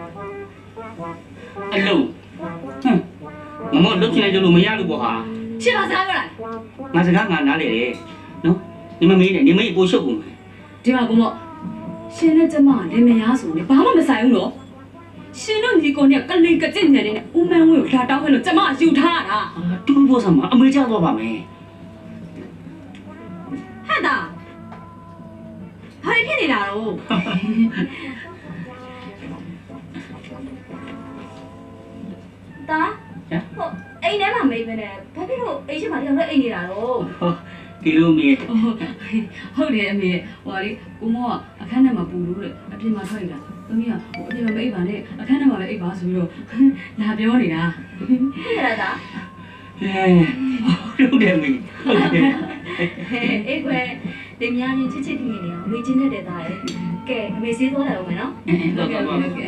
အလုံးဟမ်မမလုတ်ချင်တယ်လို့မရလို့ပေါ့ဟာရှင်ဘာစကားပြောလားငါစကားငါနားလေတယ်နော်你们没人，你们也不受过吗？对吧，公公？现在这嘛，你们伢说的，爸妈没啥用咯。现在你讲的，跟那个真的呢，我们我有啥当回了，这嘛就他啦。啊，对不什么？没这样做吧没？还的，还骗你啦喽？哒？我哎，你妈没没呢？他别说，哎，什么地方说哎你啦喽？ဒီလိုမေးဟုတ်တယ်အမေဟိုလေကိုမောကအခန်းထဲမှာပူလို့တဲ့အပြင်မှာထွက်ရတာသမီးကဟိုအပြင်မှာမအိပ်ပါနဲ့အခန်းထဲမှာပဲအိပ်ပါဆိုပြီးတော့လာပြောနေတာဟုတ်ရတာအဲဟုတ်တယ်မေဟုတ်တယ်အေးကွယ်တင်များချင်းချစ်ချစ်ခင်ခင်နေအောင်မေးချင်းတဲ့သားရဲ့ကဲအမေစေးသွားတယ်ဦးမယ်နော်ဟုတ်ကဲ့ဟုတ်ကဲ့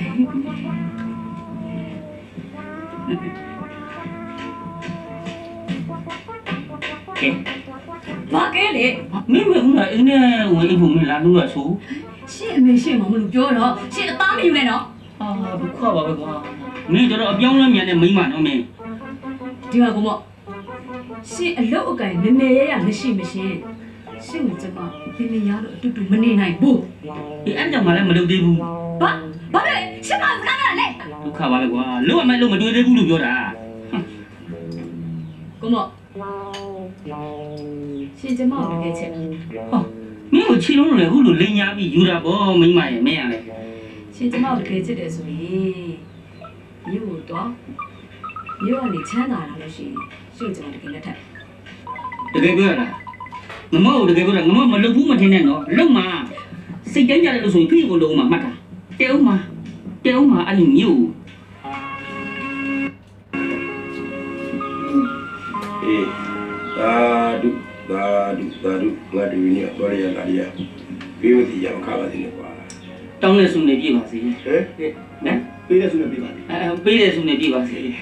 ကဲဘာကဲလေမင်းမင်းကအိမ်နဲ့ဝင်အိမ်ဖို့မလာလို့ရဆိုရှင့်အမေရှင့်မမလို့ပြောတော့ရှင့်အသားမယူနဲ့နော်အာဒုက္ခပါပဲကွာမင်းတို့အပြောင်းလဲမြန်တဲ့မိမနော်မင်းဒီမှာကမောရှင့်အလုတ်အကင်မမေရရမရှိမရှိရှင့်ကကျမပြင်းပြရလို့အတူတူမနေနိုင်ဘူးဒီအဲ့ကြောင့်မလည်းမလုပ်သေးဘူးဘာဘာလဲရှင့်ကစကားနဲ့ဒုက္ခပါပဲကွာလို့အမဲလို့မတွေ့သေးဘူးလို့ပြောတာကမောရှင့်ကျမကိုတကယ်ချက်ဟောမင်းကိုချီလုံးလို့လေခုလိုလိန်ညာပြီးယူတာပေါ့မိမရဲ့မင်းရလေရှင်ကျမကိုတကယ်ချစ်တယ်ဆိုရင်မြို့ကိုတော့မြို့ကနေချမ်းသာလာလို့ရှိရင်ရှင်ကျမတကယ်လက်ထပ်တကယ်ပြောရလားငမောတကယ်ပြောတာငမောမလုပ်ဘူးမထင်နဲ့နော်လုံမှာစိတ်တိုင်းကြတယ်လို့ဆိုရင်ဖိကိုလုံးမှာမှတ်တာတဲဦးမှာတဲဦးမှာအဲ့ဒီမြို့အေးသာဓုသာဓုသာဓုငါဒီနေ့တော့ရလာရပြေးမစီရမခါပါသေးနဲ့ကွာတောင်းနေစုနေပြပါစေဟဲ့နော်ပေးတဲ့ဆုနဲ့ပေးပါလေအဲပေးတယ်စုနေပြပါစေမေ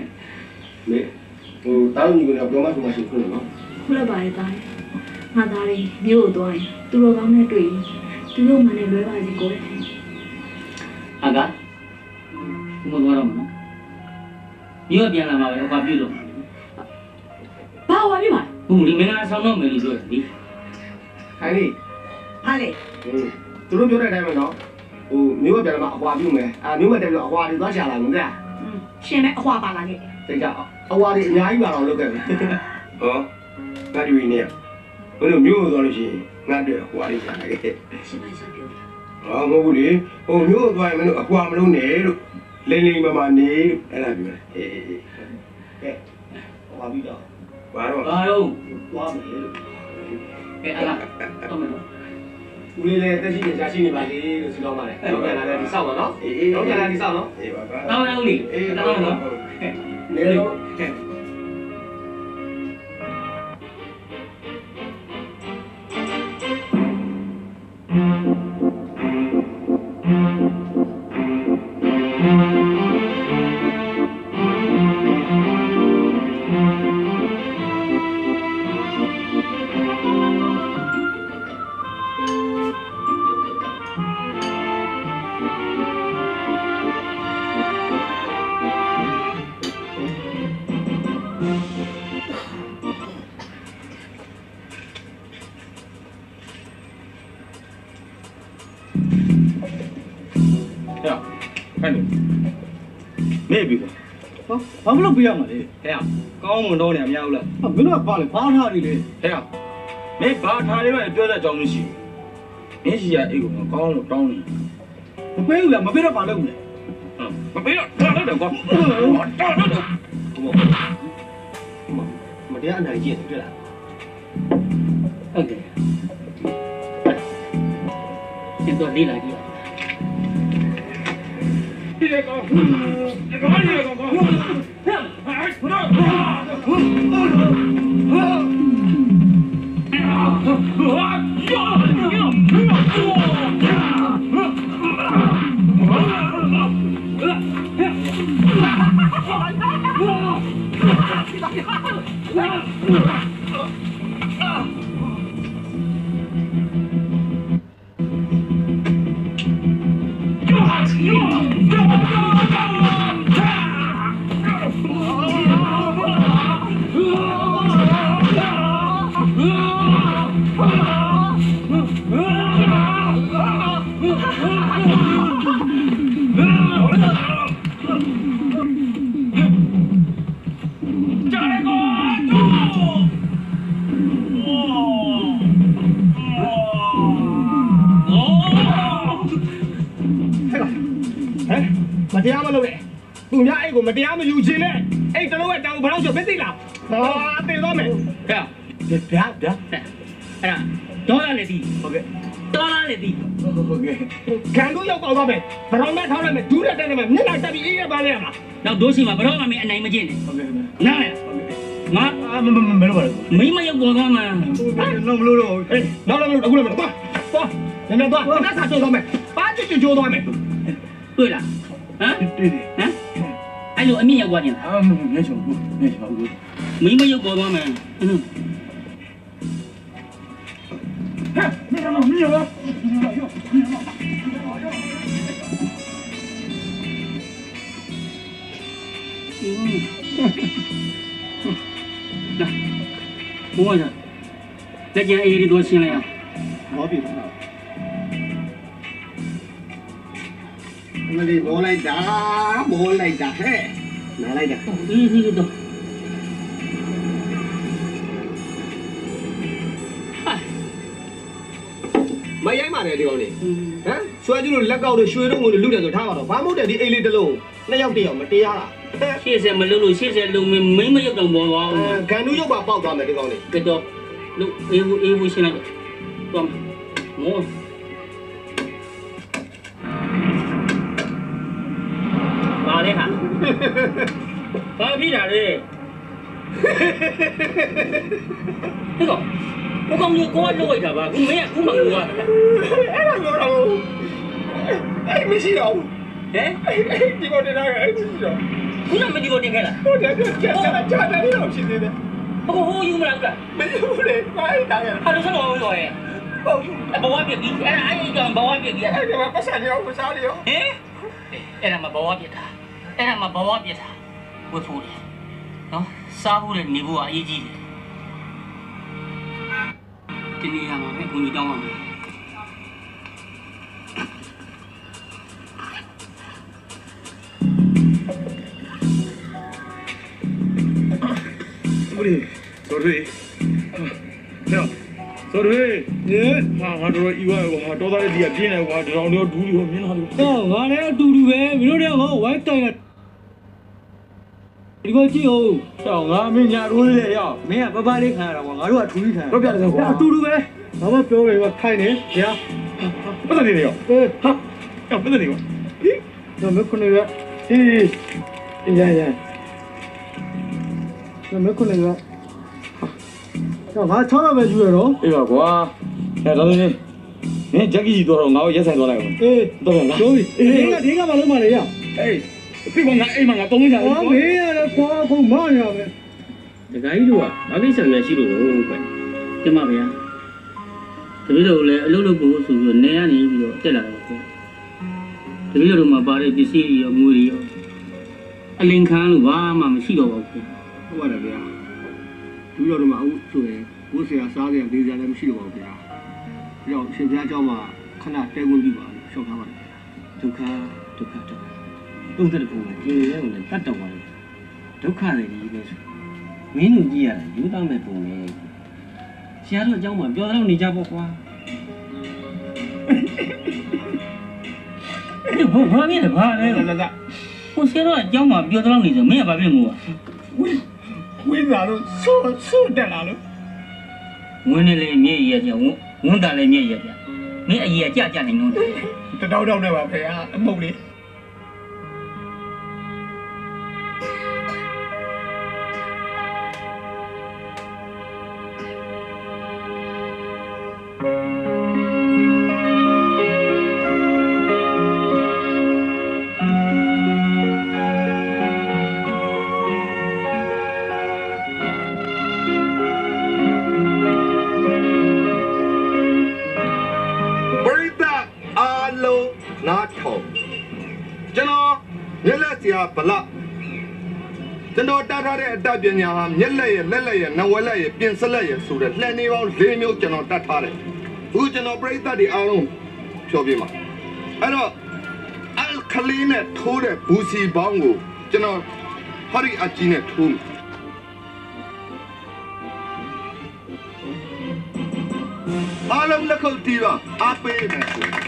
ဟိုတောင်းညီကတော့ပြောမှဆိုမှရှိခွင့်နော်ခုလက်ပါရဲ့သားငါသားလေးမြို့ကိုသွားရင်သူတော်ကောင်းနဲ့တွေ့ရင်သူတို့မှလည်းလွဲပါစီကိုယ်အာကဘုမတော်တော့မနော်မြို့ပြန်လာမှာပဲဘာပြုလို့ဘာဝါပြီမလဲဘူးဒီမင်းကဆောင်းတော့မယ်လို့ပြောတယ်ဒီခိုင်လေးဟာလေသူတို့ပြောတဲ့အတိုင်းပဲနော်ဟိုမျိုးကပြန်လာမှာအကွာပြုမယ်အာမျိုးမတက်ပြီးတော့အကွာတွေသွားချလာမယ်ကြာရှင်မဲ့အဟွာပါလာခဲ့သိကြအကွာတွေအများကြီးပါတော့လုပ်ခဲ့ပြီဟောငါဒီနေ့ဘယ်လိုမျိုးသွားလို့ရှိရင်ငါတို့ဟိုအရေးစားခဲ့ရှင်မရှင်ပြောဟောမဟုတ်ဘူးလေဟိုမျိုးသွားရင်မင်းတို့အကွာမလုံးနဲ့လို့လိမ့်လိမ့်မမနေအဲ့ဒါပြောတယ်အေးအေးအေးကဲဟောပြီးတော့ဘာတော့ဘာလို့သွားမယ်လို့ကဲအလားတော့မယ်နော်ဦးလေးလည်းတက်ရှိနေရှာရှိနေပါလေလို့စီတော့ပါတယ်တော့ပြန်လာတယ်ဒီဆောက်ပါနော်တော့ပြန်လာဒီဆောက်နော်အေးပါပါတောင်းရဦးလေအေးတောတော့င်းရနော်နေလို့အဲ့လိုမေ့ပြီကွာဟောဘာမလို့ပြရမှာလဲဟဲ့ကောင်းမွန်တော့နေအများဘူးလားဟာမင်းတို့ကပါလေဘာထားနေလဲဟဲ့မင်းဘာထားလေးပဲပြောတတ်ကြောင်းမရှိဘူးမင်းရှိရအိတ်ကိုကောင်းလို့တောင်းနေမပေးဘူးလားမပေးတော့ဘာလုပ်မလဲမပေးတော့တော်တော့ကွာတော်တော့မတရားအနိုင်ကျင့်တယ်တွေ့လားဟုတ်တယ်ဒီတော့လေးလာကြည့်ဒီကောင်ဒီကောင်ဒီကောင်ဟဲ့ဟဲ့မတရားမလုပ်နဲ့သူများအိတ်ကိုမတရားမယူချင်နဲ့အိတ်တလုံးရဲ့တောင်ဘယ်တော့ဆိုမသိလားဟာတင်တော့မယ်ဟဲ့ဗျာဗျာအဲ့ဒါဒေါ်လာလေဒီဟုတ်ကဲ့ဒေါ်လာလေဒီဟုတ်ကဲ့ခံတို့ရောက်တော့မယ်ဘရောင်းမဲ့ထောင်းလိုက်မယ်ဒူးတဲ့တဲ့မယ်မျက်နှာတက်ပြီးအေးရပါလေမှာနောက်ဒိုးစီမှာဘရောမှမင်းအနိုင်မကျင့်နဲ့ဟုတ်ကဲ့နားလေငါအာမမမလို့ပါလို့မိမရောက်ပေါ်သွားမှာနော်မလို့တော့အေးနောက်လည်းမလို့အခုလည်းမလို့သွားသွားနည်းနည်းသွားတက်စားချိုးသွားမယ်ပါချစ်ချိုးသွားမယ်တွေ့လားဟမ်တွေ့တယ်ဟမ်အဲ့လိုအမြင့်ရောက်သွားခြင်းလားအာမမျက်ချုံဘူးမျက်ချုံဘူးမိမရောက်ပေါ်သွားမှာ有了。 嗯，来，摸一下，再见 A 的多新了呀？ 毛病。 我哩冇嚟打，冇嚟打，嘿，哪嚟的？ 咦，这个都，嗨， မရိုက်မှလည်းဒီကောင်လေးဟမ်ဆွဲကျလို့လက်ကောက်တွေရွှေတော့ငိုလို့လူတယ်ဆိုထားပါတော့ဘာမို့တဲ့ဒီအိတ်လေးတစ်လုံးနှစ်ယောက်တည်းရောမတရားလားရှေ့ဆက်မလုပ်လို့ရှေ့ဆက်လုံမမိမရုပ်တော့ပေါ်သွားအောင်ဂန်နူးရုပ်ပါပေါက်သွားမယ်ဒီကောင်လေးကတော့လုံအေးဘူးအေးဘူးရှင်းလိုက်တော့မောပါလေဟာဘာဖြစ်တာလဲဒီကောင်ကိုကောင်ကြီးကိုကလောက်လိုက်တာပါခုမင်းကခုမှငိုရတာအဲ့ဒါပြောတော့အဲ့မရှိတော့ဘူးဟဲ့ဒီကောင်တင်တာအဲ့မရှိတော့ခုနမဒီကိုတင်ခဲ့လားဟုတ်တယ်ကြာကြာကြာတယ်တော့ရှိသေးတယ်ဟိုဟိုယူမလားကမယူဘူးလေဘာလဲတားရဟာလို့ဆက်လို့ရောရဲ့ဟုတ်ဘူးဘဝပြကြီးအဲ့အဲ့ဒီကောင်ဘဝပြကြီးအဲ့ဒါမှပတ်စံရောပတ်စံရောဟင်အဲ့ဒါမှဘဝပြတာအဲ့ဒါမှဘဝပြတာဝတ်ဖို့လေနော်စားဖို့လေနေဖို့ကအရေးကြီးတယ်ဒီနေရာမှာပဲဘုံကြီးတောင်းပါမယ်不对，左腿，那左腿，你哈哈多一万，我哈多大的地皮呢？我哈这张了土里头，明哪里？ 哦，我来嘟嘟呗，明天我我带个，这个只有，叫我明天出去了，明天爸爸来看了，我我说出去看， 这边的呀，嘟嘟呗，我们表妹我看你，呀， 不是你的哟， 呃， 哈，呀不是你哟， 咦，那没可能个，咦，呀呀，那没可能个，那我常常ไปอยู่เหรอ哎呀，哥，哎，老弟，你这个多少？我也才多来个， เอ๊ะ多少？ โอ้ยเอ๊ะဒီကမှလုံးမလေးရ哎，别管俺，哎妈，俺东西啊， ဟောမေးရတယ်ခွာကုန်မရပဲဒကာကြီးတို့ကဘာကိစ္စများရှိလို့လို့ပဲကျမဗျာတပည့်တော်လည်းအလုပ်လုပ်ဖို့ဆိုပြီးတော့နေရနေပြီးတော့တက်လာတယ်ပေါ့တပည့်တော်မှာပါတဲ့ပစ္စည်းတွေရောငွေတွေရောအလင်ခံလို့ဘာမှမရှိတော့ပါဘူးဟုတ်ပါတယ်ဗျာဒီလိုတော့မဟုတ်ဆိုရင်ဘိုးဆရာစားတယ်ဒေးစရာလည်းမရှိတော့ပါဘူးဗျာပြီးတော့ရှင်ဘုရားเจ้าမှာခဏတဲဝင်ပြီးပါလို့ရှောက်ထားပါတယ်ဒုက္ခဒုက္ခဒုက္ခတုံးတဲ့ပုံနဲ့ကျေရဲကိုလည်းတတ်တော့ပါလေဒုက္ခတွေကြီးပဲဆိုမင်းတို့ကြည့်ရတယ်ယူတောင်းမဲ့ပုံနဲ့ဆရာတို့အကြောင်းမှာပြောတော့နေကြပေါ့ကွာဒီဘဘာမြင်လဲဘာလဲလာလာဟိုဆရာတို့အကြောင်းမှာပြောတော့နေဆိုမင်းကဘာဖြစ်ငိုอ่ะဝင်းလာလို့ဆိုးဆိုးတက်လာလို့ဝင်းနေလေမြေရကြဝဝန်းတာလေမြေရကြမင်းအကြီးအကြကြနေလို့တတောက်တောက်နဲ့ပါဖေဟာအမုတ်လေးဗလကျွန်တော်တားထားတဲ့အတတ်ပညာဟာမျက်လက်ရဲ့လက်လက်ရဲ့နဝက်လက်ရဲ့ပြင်ဆက်လက်ရဲ့ဆိုတဲ့လှန်နေပေါင်း၄မျိုးကျွန်တော်တတ်ထားတယ်အခုကျွန်တော်ပြိဿတ်တွေအားလုံးဖြောပြမှာအဲ့တော့အယ်ခလီနဲ့ထိုးတဲ့ဘူစီပေါင်းကိုကျွန်တော်ဟာရီအကြီးနဲ့ထိုးအားလုံးလက်ခုပ်တီးပါအားပေးမယ်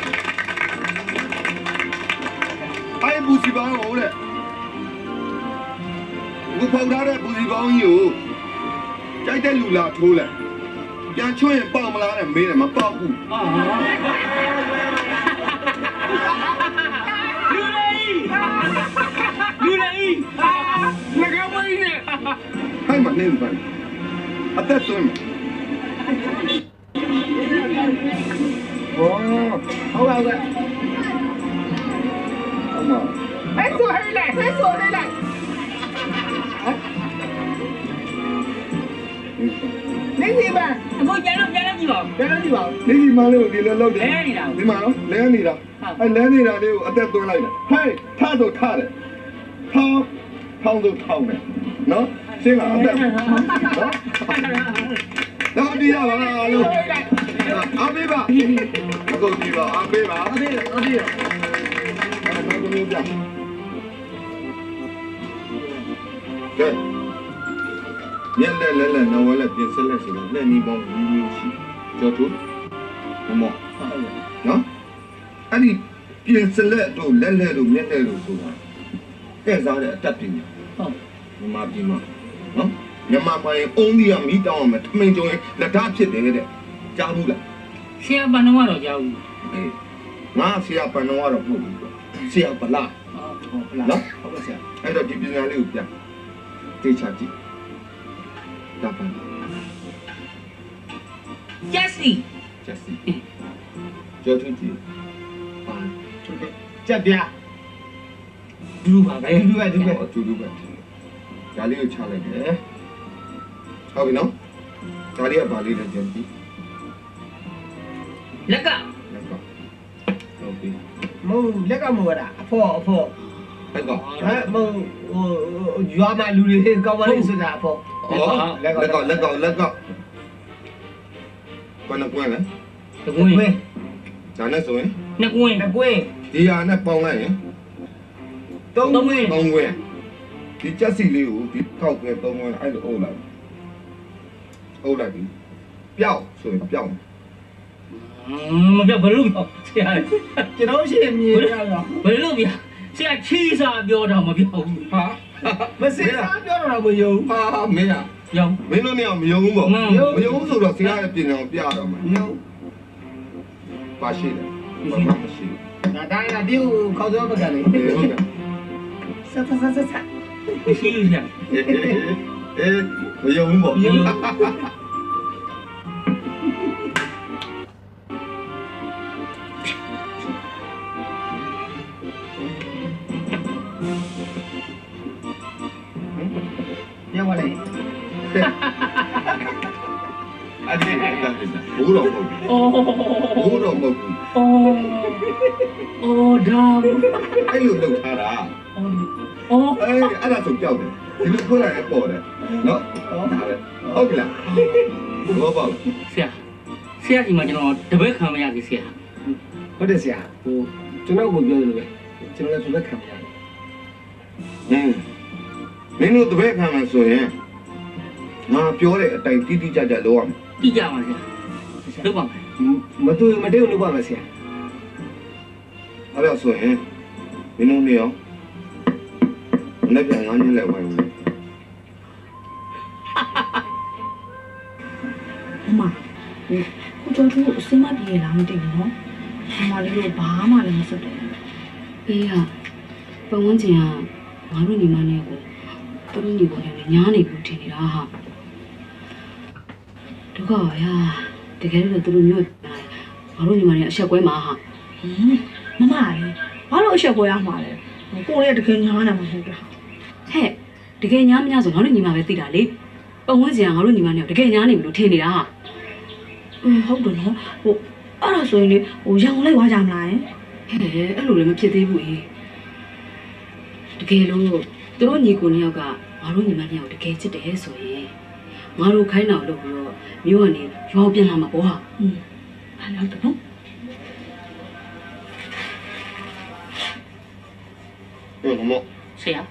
အဲ့ဘူစီပေါင်းကိုတဲ့ကိုဖောက်ထားတဲ့ဘူစီပေါင်းကြီးကိုကြိုက်တဲ့လူလာထိုးလိုက်ပြန်ချွတ်ရင်ပေါက်မလားတဲ့မင်းနဲ့မပေါက်ဘူးလူလေးလူလေးငါကမင်းနဲ့ဟိုင်မနေပါအသက်သွင်းဘောဟုတ်ပါဘူးဟုတ်ပါဟဲ့ဆိုဟဲ့လိုက်ဟဲ့ဆိုဟဲ့လိုက်နေစီပါအခုကျန်တော့ကျန်တော့ကြည့်ပါလဲနေပါနေဒီမလေးကိုဒီလဲလောက်တယ်လဲနေတာဒီမှာနော်လဲနေတာအဲလဲနေတာလေးကိုအသက်သွင်းလိုက်တယ်ဟဲ့ထားတော့ထားတယ်ထောင်းထောင်းတော့ထောင်းတယ်နော်ရှင်းလားအသက်နော်တော့ဒီရပါလားလို့အမေပါအခုဒီပါအမေပါအမေအမေအဲ့ဒါကိုပြကဲညက်လက်လက်လက်နော်ဝဲလက်ပြင်ဆက်လက်ဆိုတော့လက်နီးပေါင်းမျိုးမျိုးရှိကြောက်သူမမောနော်အဲ့ဒီပြင်ဆက်လက်တို့လက်လက်တို့မျက်လက်တို့ဆိုတာကဲစားတဲ့အတတ်ပညာဟုတ်မမပြီးမှာနော်မြန်မာပိုင်းအုံးဒီကမိတောင်းအောင်မထမင်းကြုံရင်လက်ဓာတ်ဖြစ်တယ်တဲ့ကြားဘူးလားဆရာပန်တော့တော့ကြားဘူးအေးငါဆရာပန်တော့တော့မဟုတ်ဘူးဆရာပလာဟုတ်ပလာနော်ဟုတ်ပါဆရာအဲ့တော့ဒီပညာလေးကိုပြတေချာကြည့်တာပန်ဂျက်စီဂျက်စီကျော်ထူးကြည့်ပါထူးတယ်ကြက်ပြဒူပါပဲဒူပဲဒူပဲဒူဒူပဲဒါလေးကိုချလိုက်တယ်ဟုတ်ပြီနော်ဒါလေးကပါလေးတော့ကြည့်ကြည့်လက်ကလက်ကဟုတ်ပြီမဟုတ်လက်ကမဟုတ်တာအဖော်အဖော်လက်ကဟဲ့မဟုတ်ဟိုရွာမှာလူတွေကောင်းပါလိမ့်ဆိုတာအဖော်လက်ကလက်ကလက်ကလက်ကဘာနဲ့ကွင်းလဲတကွင်းဒါနဲ့ဆိုရင်နှစ်ကွင်းနှစ်ကွင်းဒီဟာနဲ့ပေါင်းလိုက်ရင်သုံးကွင်းသုံးကွင်းဒီချက်စီလေးကိုဒီခောက်ကွင်းသုံးကွင်းအဲ့လိုအုပ်လိုက်အုပ်လိုက်ပြီပျောက်ဆိုရင်ပျောက်မပြောဘလို့ပြောဆရာကျွန်တော်ရှိမြင်ရတော့ဘလို့ပြဆရာချီးစားပြောတော့မပြောဘူးဟာမစင်စားပြောတော့မယုံဟာမင်းอ่ะယုံမင်းတို့เนี่ยမယုံဘူးပေါ့မယုံဘူးဆိုတော့ဆရာရဲ့ပြင်အောင်ပြတော့မှာယုံပါရှိတယ်ဘာမှမရှိဘူးဒါတိုင်းကဒီကိုခေါ်တော့ပတ်တယ်လေဟုတ်ကဲ့ဆက်ဆက်ဆက်ဆက်မရှိဘူးဆရာအေးမယုံဘူးပေါ့ပြောပါလေအဲ့ဒီဘူတော့မဟုတ်ဘူးအော်ဘူတော့မဟုတ်ဘူးအော်အော်ဒါအဲ့လိုလုပ်ထားတာအော်အေးအဲ့ဒါဆိုကြောက်တယ်ဒီလိုထွက်လာရင်ပေါ်တယ်နော်ဒါပဲဟုတ်ပြီလားဘောပေါ့ဆရာဆရာဒီမှာကျွန်တော်တပည့်ခံမရဘူးဆရာဟုတ်တယ်ဆရာဟိုကျွန်တော်ကိုပြောလို့ပဲကျွန်တော်လည်းတပည့်ခံမရတယ်ဟင်းမင်းတို့တပည့်ခံမှဆိုရင်ငါပြောတဲ့အတိုင်းတိတိကျကျလုပ်ရမယ်တိကျပါဆရာလုပ်ပါမယ်မတူမတည့်လုပ်ပါမယ်ဆရာအဲ့ဒါဆိုရင်မင်းတို့နေအောင်လက်ပြန်ငါးညက်လက်ဝိုင်းဘူးမမကိုကျော်သူအစမပြေလားမသိဘူးနော်မမလေးတို့ဘာမှလည်းမစွတ်တယ်အေးဟာပတ်ဝန်းကျင်ကငါတို့ညီမနဲ့ကိုသူတို့ညီကိုလည်းညားနေဘူးထင်နေတာဟာဒုက္ခပါဗျာတကယ်လို့သူတို့မျိုးငါတို့ညီမနဲ့အဆက်ကွဲမှာဟာမမလေးဘာလို့အဆက်ကွဲရမှာလဲကိုလေးတကယ်ညားနေမှာဟုတ်တာဟဲ့တကယ်ညားမညားဆိုငါတို့ညီမပဲသိတာလေပတ်ဝန်းကျင်ကငါတို့ညီမနဲ့တကယ်ညားနေပြီလို့ထင်နေတာဟာอืมဟုတ်တယ်နော်ဟိုအဲ့ဒါဆိုရင်လေဟိုရန်ကုန်လိုက်သွားကြမလားဟဲ့အဲ့လိုလည်းမဖြစ်သေးဘူးအေးတကယ်လို့သူတို့ညီကိုနှစ်ယောက်ကငါတို့ညီမနှစ်ယောက်တကယ်ချစ်တယ်ဆိုရင်ငါတို့ခိုင်းတော်လို့ပြီးတော့မျိုးကနေရွာပြန်လာမှာပေါ့ဟာอืมအဲ့လောက်တော့နော်ဟဲ့မောဆရာ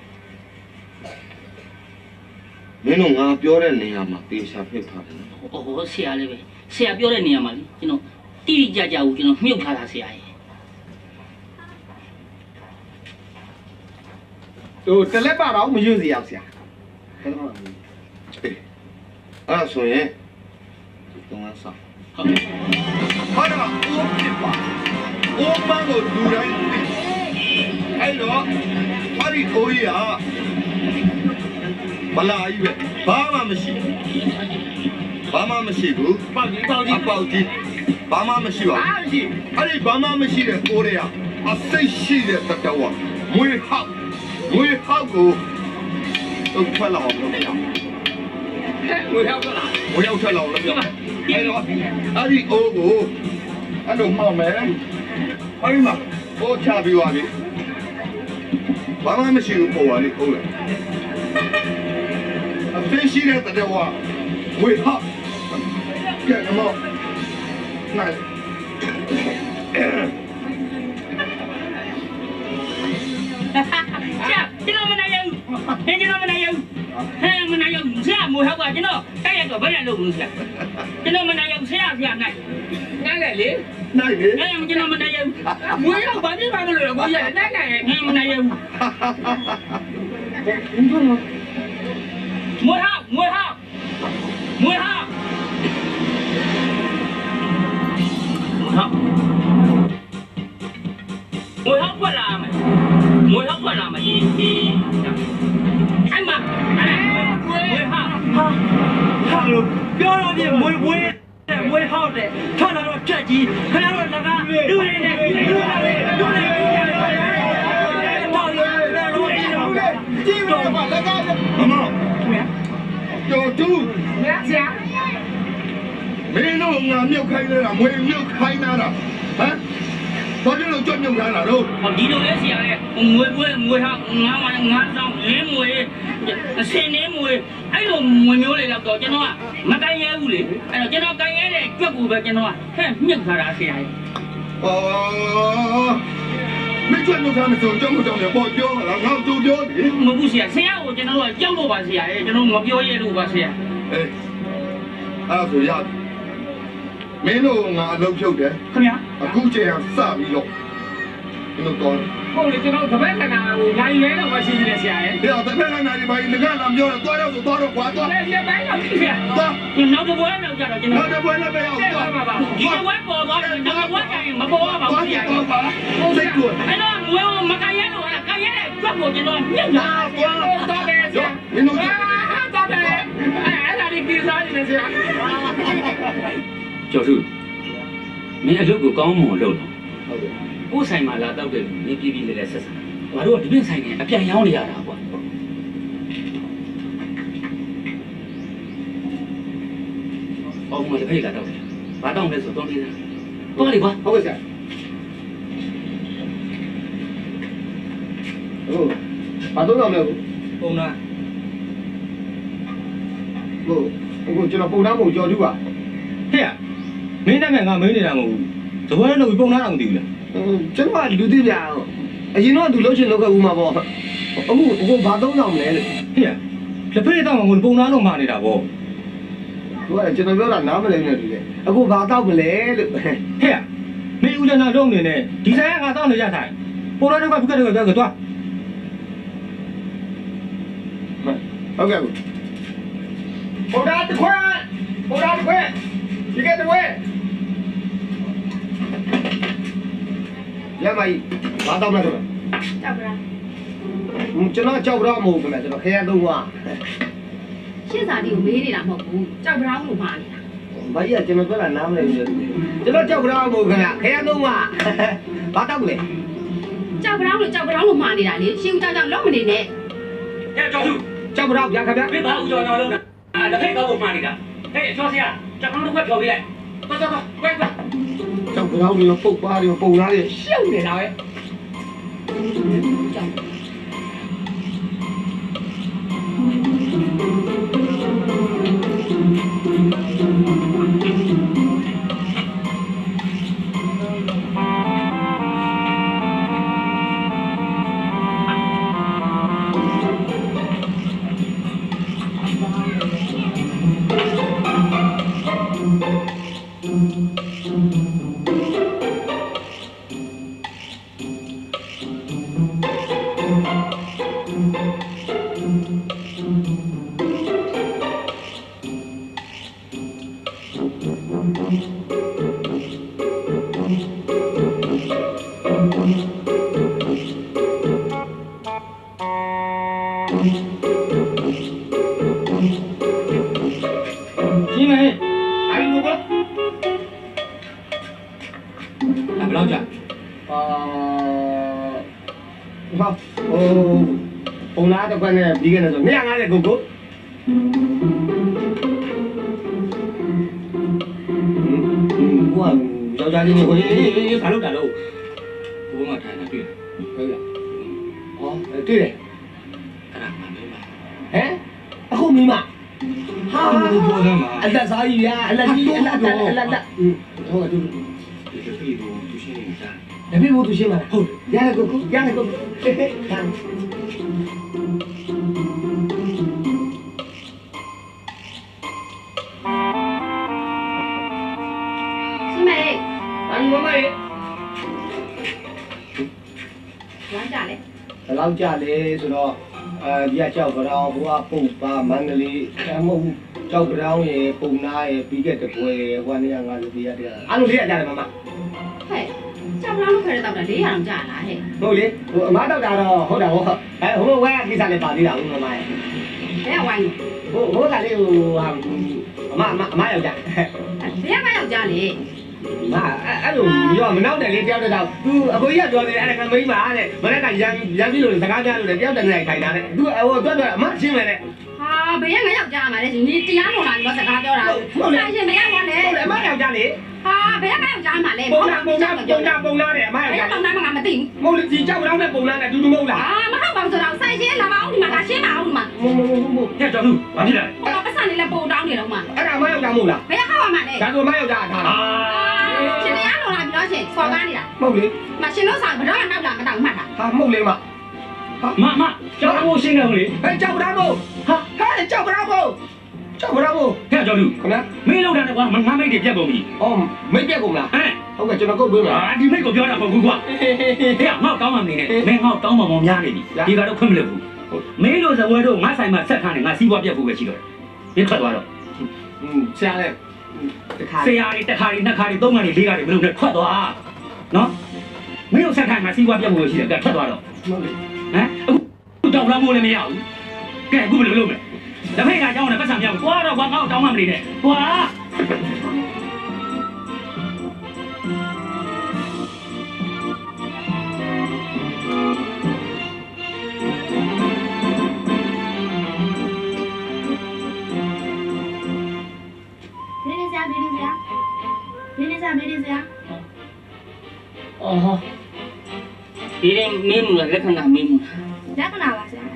မင်းတို့ငါပြောတဲ့နေရာမှာတေချာဖြစ်ထားတယ်နော်ဟိုဆရာလေးပဲဆရာပြောတဲ့နေရာမှာလေကျွန်တော်တိတိကျကျကိုကျွန်တော်မြုပ်ထားတာဆရာရဲ့တို့တလက်ပါတော့မရွတ်စီအောင်ဆရာအဲ့ဒါအဲ့ဆိုရင်တုံးစားဟုတ်ကဲ့ဟာတော့အိုးပြပါအိုးပန်းကိုလူတိုင်းသိအဲ့တော့အဲ့ဒီကိုကြီးကမလာကြီးပဲဘာမှမရှိဘာမှမရှိဘူးပေါက်ကြီးပေါက်ကြီးအပေါက်ကြီးဘာမှမရှိပါဘူးအဲ့ဒီဘာမှမရှိတဲ့ကိုတွေကအစိတ်ရှိတဲ့တတဝမွေဟောက်မွေဟောက်ကိုတော့ထွက်လာအောင်လုပ်ရအောင်ငွေဟောက်ထွက်လာငွေဟောက်ထွက်လာအောင်လုပ်ရအောင်အဲ့တော့အဲ့ဒီအိုးကိုအဲ့လိုမှောက်မယ်အဲ့မှာအိုးချပြီးသွားပြီဘာမှမရှိဘူးပေါ်ပါလိမ့်ဟုတ်လားအဖေရှိတဲ့တဲ့ဝါဝေဟာကဲမောနိုင်จ้าကျွန်တော်မနိုင်ဘူးဟင်ကျွန်တော်မနိုင်ဘူးဟဲ့မနိုင်ဘူးဆရာမိုးဟောက်ကကျွန်တော်တိုက်ရိုက်တော့ဘယ်နဲ့လုပ်ဘူးဆရာကျွန်တော်မနိုင်ဘူးဆရာဆရာနိုင်နိုင်လေလေနိုင်လေအဲ့ကျွန်တော်မနိုင်ဘူးမွေးတော့ဘာဖြစ်ပါမလို့လဲကိုရနိုင်နိုင်ဟင်မနိုင်ဘူးမွေးဟောက်မွေးဟောက်မွေးဟောက်ဟာမွေးဟောက်ပတ်လာမယ်မွေးဟောက်ပတ်လာမယ်အဲ့မှာအဲ့မွေးဟောက်ဟာဟာလို့ပြောတော့ပြမွေးမွေးမွေးဟောက်တယ်ထောက်လာတော့ဖြတ်ကြီးခဏတော့လကားလူတွေနဲ့လူတွေနဲ့လူတွေနဲ့ကြည့်တော့ဘာလကားမမကျော်တူဆရာမင်းတို့ငါမြုပ်ခိုင်းနေတာမွေမြုပ်ခိုင်းနေတာဟမ်ဘာလို့ကြွမြုပ်ခိုင်းတာတော့ဒီလိုလဲဆရာလေမွေပွဲမွေဟောက်ငါးမငါးဆောင်လင်းမွေအစင်းနေမွေအဲ့လိုမွေမျိုးလေးတော့ကျွန်တော်ကမတိုင်ရဲဘူးလေအဲ့တော့ကျွန်တော်တိုင်ရဲတဲ့ကြွက်ကိုပဲကျွန်တော်ကဟဲ့မြုပ်ထားတာဆရာကြီးအော်မကြွမြုပ်ခိုင်းမစိုးကြောက်မကြောက်နဲ့ပေါ်ပြောလားငါတို့ပြောတယ်မဟုတ်ဘူးဆရာဆရာကိုကျွန်တော်ကကြောက်လို့ပါဆရာရဲ့ကျွန်တော်မပြောရဲလို့ပါဆရာအေးအဲ့ဆိုရမင်းတို့ငါအလုပ်ဖြုတ်တယ်ခင်ဗျာအခုချိန်ကစပြီးတော့မင်းတို့တော့ဟုတ်လေကျွန်တော်တပည့်ကနာကိုနိုင်ရဲတော့မရှိသေးတယ်ဆရာရဲ့ဒီတော့တပည့်ကနာဒီပိုင်းငါကပြောတော့တော့ဆိုတော့တော့ကွာတော့လည်းပြန်ပိုင်းတော့ပြီဆရာတော့နောက်တစ်ပွဲနောက်ကြတော့ကျွန်တော်နောက်တစ်ပွဲလည်းပဲအောင်တော့ဒီပွဲပေါ်သွားတယ်နောက်ပွဲကျရင်မပေါ်ရပါဘူးဆရာဟုတ်ပါဟုတ်စိတ်ကူအဲ့တော့ငွေမကရဲလို့ကရဲတဲ့ကြွက်ကိုကျွန်တော်မြုပ်လာတော့တယ်ဆရာမင်းတို့တော့တယ်အဲ့ဒါဒီကိစ္စနေဆရာကျော်စုမင်းအလုပ်ကိုကောင်းမွန်လုပ်တော့ဟုတ်တယ်ကိုယ်ဆိုင်မှာလာတော့တယ်မင်းပြည်ပြည်လေးလေးဆက်ဆံငါတို့ကဒီပြင်ဆိုင်နေအပြန်ရောင်းနေရတာကွာအော်မလေးဖိတ်လာတော့ဘာတောင်းလဲဆိုတော့ဒီစားတော်လေကွာဟုတ်ကဲ့ဆရာဟုတ်ဘာတော့အောင်လဲပုံနာဟုတ်အခုကျွန်တော်ပုံသားမို့ကြော်ကြည့်ပါဟဲ့မင်းနဲ့ငါမင်းနေတာမဟုတ်ဘူးသဘောနဲ့လို့ပုံနာတော့မသိဘူးလားကျွန်တော်ကလူသိပြအောင်အရင်တော့သူလှုပ်ရှင်လှုပ်ခဲ့ဦးမှာပေါ့အခုအခုဘာတော့အောင်လဲလေဟဲ့လက်ဖေးတော့ငါပုံနာတော့မှာနေတာပေါ့သူကကျွန်တော်ပြောတာနားမလည်နေတယ်လေအခုဘာတော့မလဲလို့ဟဲ့မင်းဦးလည်းတော့နေနဲ့ဒီဆိုင်ကငါတော့နေရထိုင်ပုံနာတော့ကဘုကတော့ပြောကြတော့ဟုတ်ကဲ့ပုံသားတစ်ခွက်ပုံသားတစ်ခွက်ဒီကတစ်ခွက်ရမကြီးဘာတော့မလဲဆိုတော့ကြောက်ကြလားကျွန်တော်ကြောက်တော့မဟုတ်ဘူးခင်ဗျကျွန်တော်ခရမ်းသုံးပါရှင်းစာဒီကိုမေးနေတာမဟုတ်ဘူးကြောက်ကြလို့မှာနေတာဘာကြီးကကျွန်တော်ပြောတာနားမလည်ဘူးကျွန်တော်ကြောက်ကြတော့မဟုတ်ခင်ဗျခရမ်းသုံးပါဘာတော့လဲကြောက်ကြလို့ကြောက်ကြလို့မှာနေတာလေရှင်းဦးကြောက်ကြောက်လုံးမနေနဲ့ဟဲ့ကျော်စုကြောက်ကြတော့ဗျာခင်ဗျမင်းဘာဦးကြော်ကြော်လုံးလဲအဲ့ဒါဖိတ်တော့ကိုမှာနေတာဟဲ့ကျော်ဆရာကြောက်ကတော့ခွက်ပြောပြလိုက်သွားသွားသွားခွက်ခွက်ကြောက်ကြတော့မျိုးပုတ်ပါးတွေပုံသားတွေရှုပ်နေတာပဲကြောက်ကြီးမေးအဲ့လိုပါဘယ်လောက်ကြာအာဘာဟိုပုံလားတော့ကနေပြီးကနေဆို၂၅၀ကိုကိုယောက်ျားချင်းကိုဘာလုပ်တာလို့ဘိုးမထိုင်တာတွေ့ဟုတ်လားဟောတွေ့တယ်အဲ့ဒါမှမင်းပါဟမ်အခုမင်းမဟာဘောတယ်မှာအလက်စားကြီးရအလက်ကြီးအလက်အလက်အလက်ဟုတ်ကဲ့တူဒီပြေတော့သူရှင်းနေတာဒါပြေဖို့သူရှင်းမှာဟုတ်ရတယ်ကိုရတယ်ကိုဟေးဟေးခံစီမေဘာလို့မလဲဝမ်းကြလေဘယ်လောက်ကြလဲဆိုတော့အဲဒီကကြောက်ကြောင်ဘိုးကပုံပါမန္တလေးအမဟုတ်ကြောက်ကြောင်ရေပုံနာရေပြီးခဲ့တဲ့ပွဲဟိုကနေကငါလူတွေရတယ်အားလုံးလေးရကြတယ်မမဟဲ့ကြောက်လားလို့ခဲတော့တာလေးရအောင်ကြာလားဟဲ့ဟုတ်လေဟိုအမတောက်တာတော့ဟုတ်တာဟုတ်အဲဟိုဘဝကကိစ္စလည်းပါသေးတာဦးမမရဲ့ဘယ်ဝိုင်းဟိုဟိုကလေးဟိုဟာအမအမအမယောက်ျားဘယ်ကယောက်ျားလေမအဲ့လိုရောမနောက်တယ်လေတယောက်တည်းတော့ तू အကိုကြီးကပြောတယ်အဲ့ဒါကမိန်းမတဲ့မနေ့ကရန်ရန်ပြီးလို့စကားကြားလို့တယောက်တည်းနဲ့ခိုင်တာတဲ့ तू ဟိုတော့တော့အမရှင်းမယ်တဲ့ဟာဘယ်ကငါယောက်ျားမှာလဲဒီတရားတော်လာပြီးတော့စကားပြောတာဟုတ်လားရှင်မရပါနဲ့ဟုတ်တယ်အမယောက်ျားလေဟာဘယ်ကယောက်ျားမှာလဲပုံနာပုံနာပုံနာပုံနာတဲ့အမယောက်ျားပုံနာမှာငါမသိဘူးမဟုတ်လေဒီကြောက်တော့နဲ့ပုံနာနဲ့တူတူမဟုတ်လားဟာမဟုတ်ပါဘူးဆိုတော့ဆိုင်ရှင်းလာပါအောင်ဒီမှာလာရှင်းပါအောင်ဒီမှာမဟုတ်မဟုတ်မဟုတ်ကြက်ကြောက်ဘူးဘာဖြစ်လဲဟိုပတ်စံလေးလည်းပုံတောင်းနေတော့မှအဲ့ဒါအမယောက်ျားမဟုတ်လားဘယ်ဟောက်မှာလဲဒါဆိုအမယောက်ျားထားတာရှင်တရားတော်လာပြီးတော့ရှင်စော်ကားနေတာမဟုတ်လေမရှင်တို့ဆောင်ဘယ်တော့မှနောက်လာမတောင်းမှတ်တာဟာမဟုတ်လေမမမကြောက်ဖို့ရှင်းတယ်လေဟဲ့ကြောက်ကြဖို့ဟာဟဲ့ကြောက်ကြဖို့ကြောက်ကြဖို့ဟဲ့ကြောက်လူခင်ဗျာမင်းလောက်တာကွာငါမိတ်တွေပြတ်ကုန်ပြီဩမိတ်ပြတ်ကုန်လားဟမ်ဟုတ်ကဲ့ကျွန်တော်ကုတ်ပေးမယ်အာဒီမိတ်ကိုပြောတာမဟုတ်ဘူးကွာဟဲ့ငါ့တောင်းမှမနေနဲ့မင်းငါ့တောင်းမှမောင်များနေပြီဒီကတော့ခွင့်မလုပ်ဘူးမင်းတို့ဇဝဲတို့ငါဆိုင်မှာဆက်ထားနေငါစီးပွားပြတ်ဖို့ပဲရှိတော့တယ်ဒီထွက်သွားတော့อืมဆရာလည်းဆရာတွေတစ်ခါတွေနှစ်ခါတွေသုံးခါတွေလေးခါတွေမလုပ်နဲ့ထွက်သွားနော်မင်းတို့ဆက်ထားငါစီးပွားပြတ်ဖို့ပဲရှိတယ်ကဲထွက်သွားတော့ဟုတ်လေဟမ်အခုတောင်းလာမို့လည်းမရဘူးကဲအခုဘယ်လိုလုပ်မလဲဒါဖိတ်ကကြောင်းနဲ့ပတ်စံပြောင်းသွားတော့ကွာငါ့ကိုတောင်းမှမနေနဲ့သွားအော်ဒီရင်မင်းမူလက္ခဏာမင်းမူလက္ခဏာပါဆရာ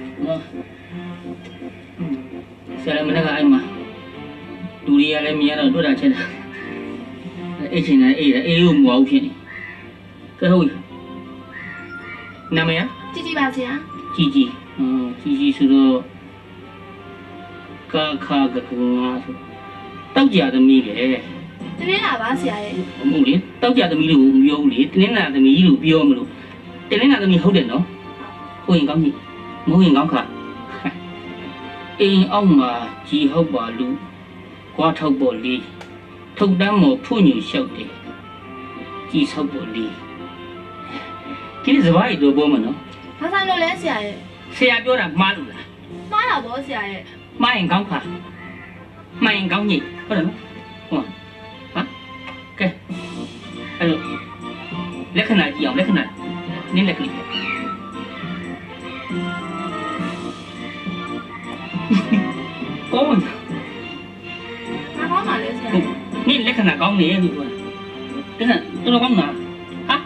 ဆရာမနေ့ကအဲ့မှာဒူရီရလည်းမြင်ရတော့တွေ့တာချက်တာအဲ့ချင်းနဲ့အေးအေးကိုမဝဘူးဖြစ်နေကဲဟုတ်နာမည်ជីជីပါဆရာជីជីဟောជីជីဆိုတော့ကာခါကကူငါဆိုတောက်ကြသမီးလေတနင်္လာပါဆရာရဲ့မဟုတ်လေတောက်ကြသမီးလို့မပြောဘူးလေတနင်္လာသမီးလို့ပြောမလို့တနင်္လာသမီးဟုတ်တယ်နော်ဟုတ်ရင်ကောင်းပြီမဟုတ်ရင်ကောင်းခါအိမ်အောက်မှာကြီးဟုတ်ပါလူကွာထောက်ပေါ်လေးထုတ်တမ်းမော်ဖွညူလျှောက်တယ်ကြီးဆောက်ပေါ်လေးဒီစပိုင်းတို့ဘောမနော်ဘာဆိုင်လို့လဲဆရာရဲ့ဆရာပြောတာမှားလို့လားမှားတာပေါ့ဆရာရဲ့မှားရင်ကောင်းခါမှားရင်ကောင်းကြီးဟုတ်တယ်နော်ဟုတ်ဟာကဲအဲ့လိုလက္ခဏာကြည့်အောင်လက္ခဏာနင်းလက်ကလေးကောင်းဘာကောင်းပါလဲဆရာနင်းလက္ခဏာကောင်းနေပြီကွာတဲ့တော်တော်ကောင်းတာဟာ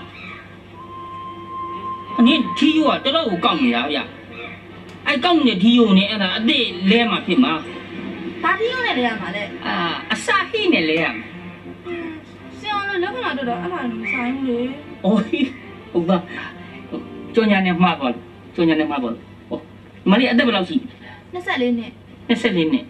အနည်းထီးရောတော်တော်ကိုကောင်းနေတာဗျအဲ့ကောင်းနေထီးရောနဲ့အဲ့ဒါအစ်စ်လဲမှာဖြစ်မှာဘာထီးရောနဲ့လဲရမှာလဲအာအစာဟိနဲ့လဲရမှာဆရာလည်းလက္ခဏာတော်တော်အဲ့ဒါမဆိုင်ဘူးလေအိုးဟုတ်ပါကျော်ညာနဲ့မှားသွားကျော်ညာနဲ့မှားသွားဟောမလေးအသက်ဘယ်လောက်ရှိနှစ်ဆယ်လေးနှစ်နှစ်ဆယ်လေးနှစ်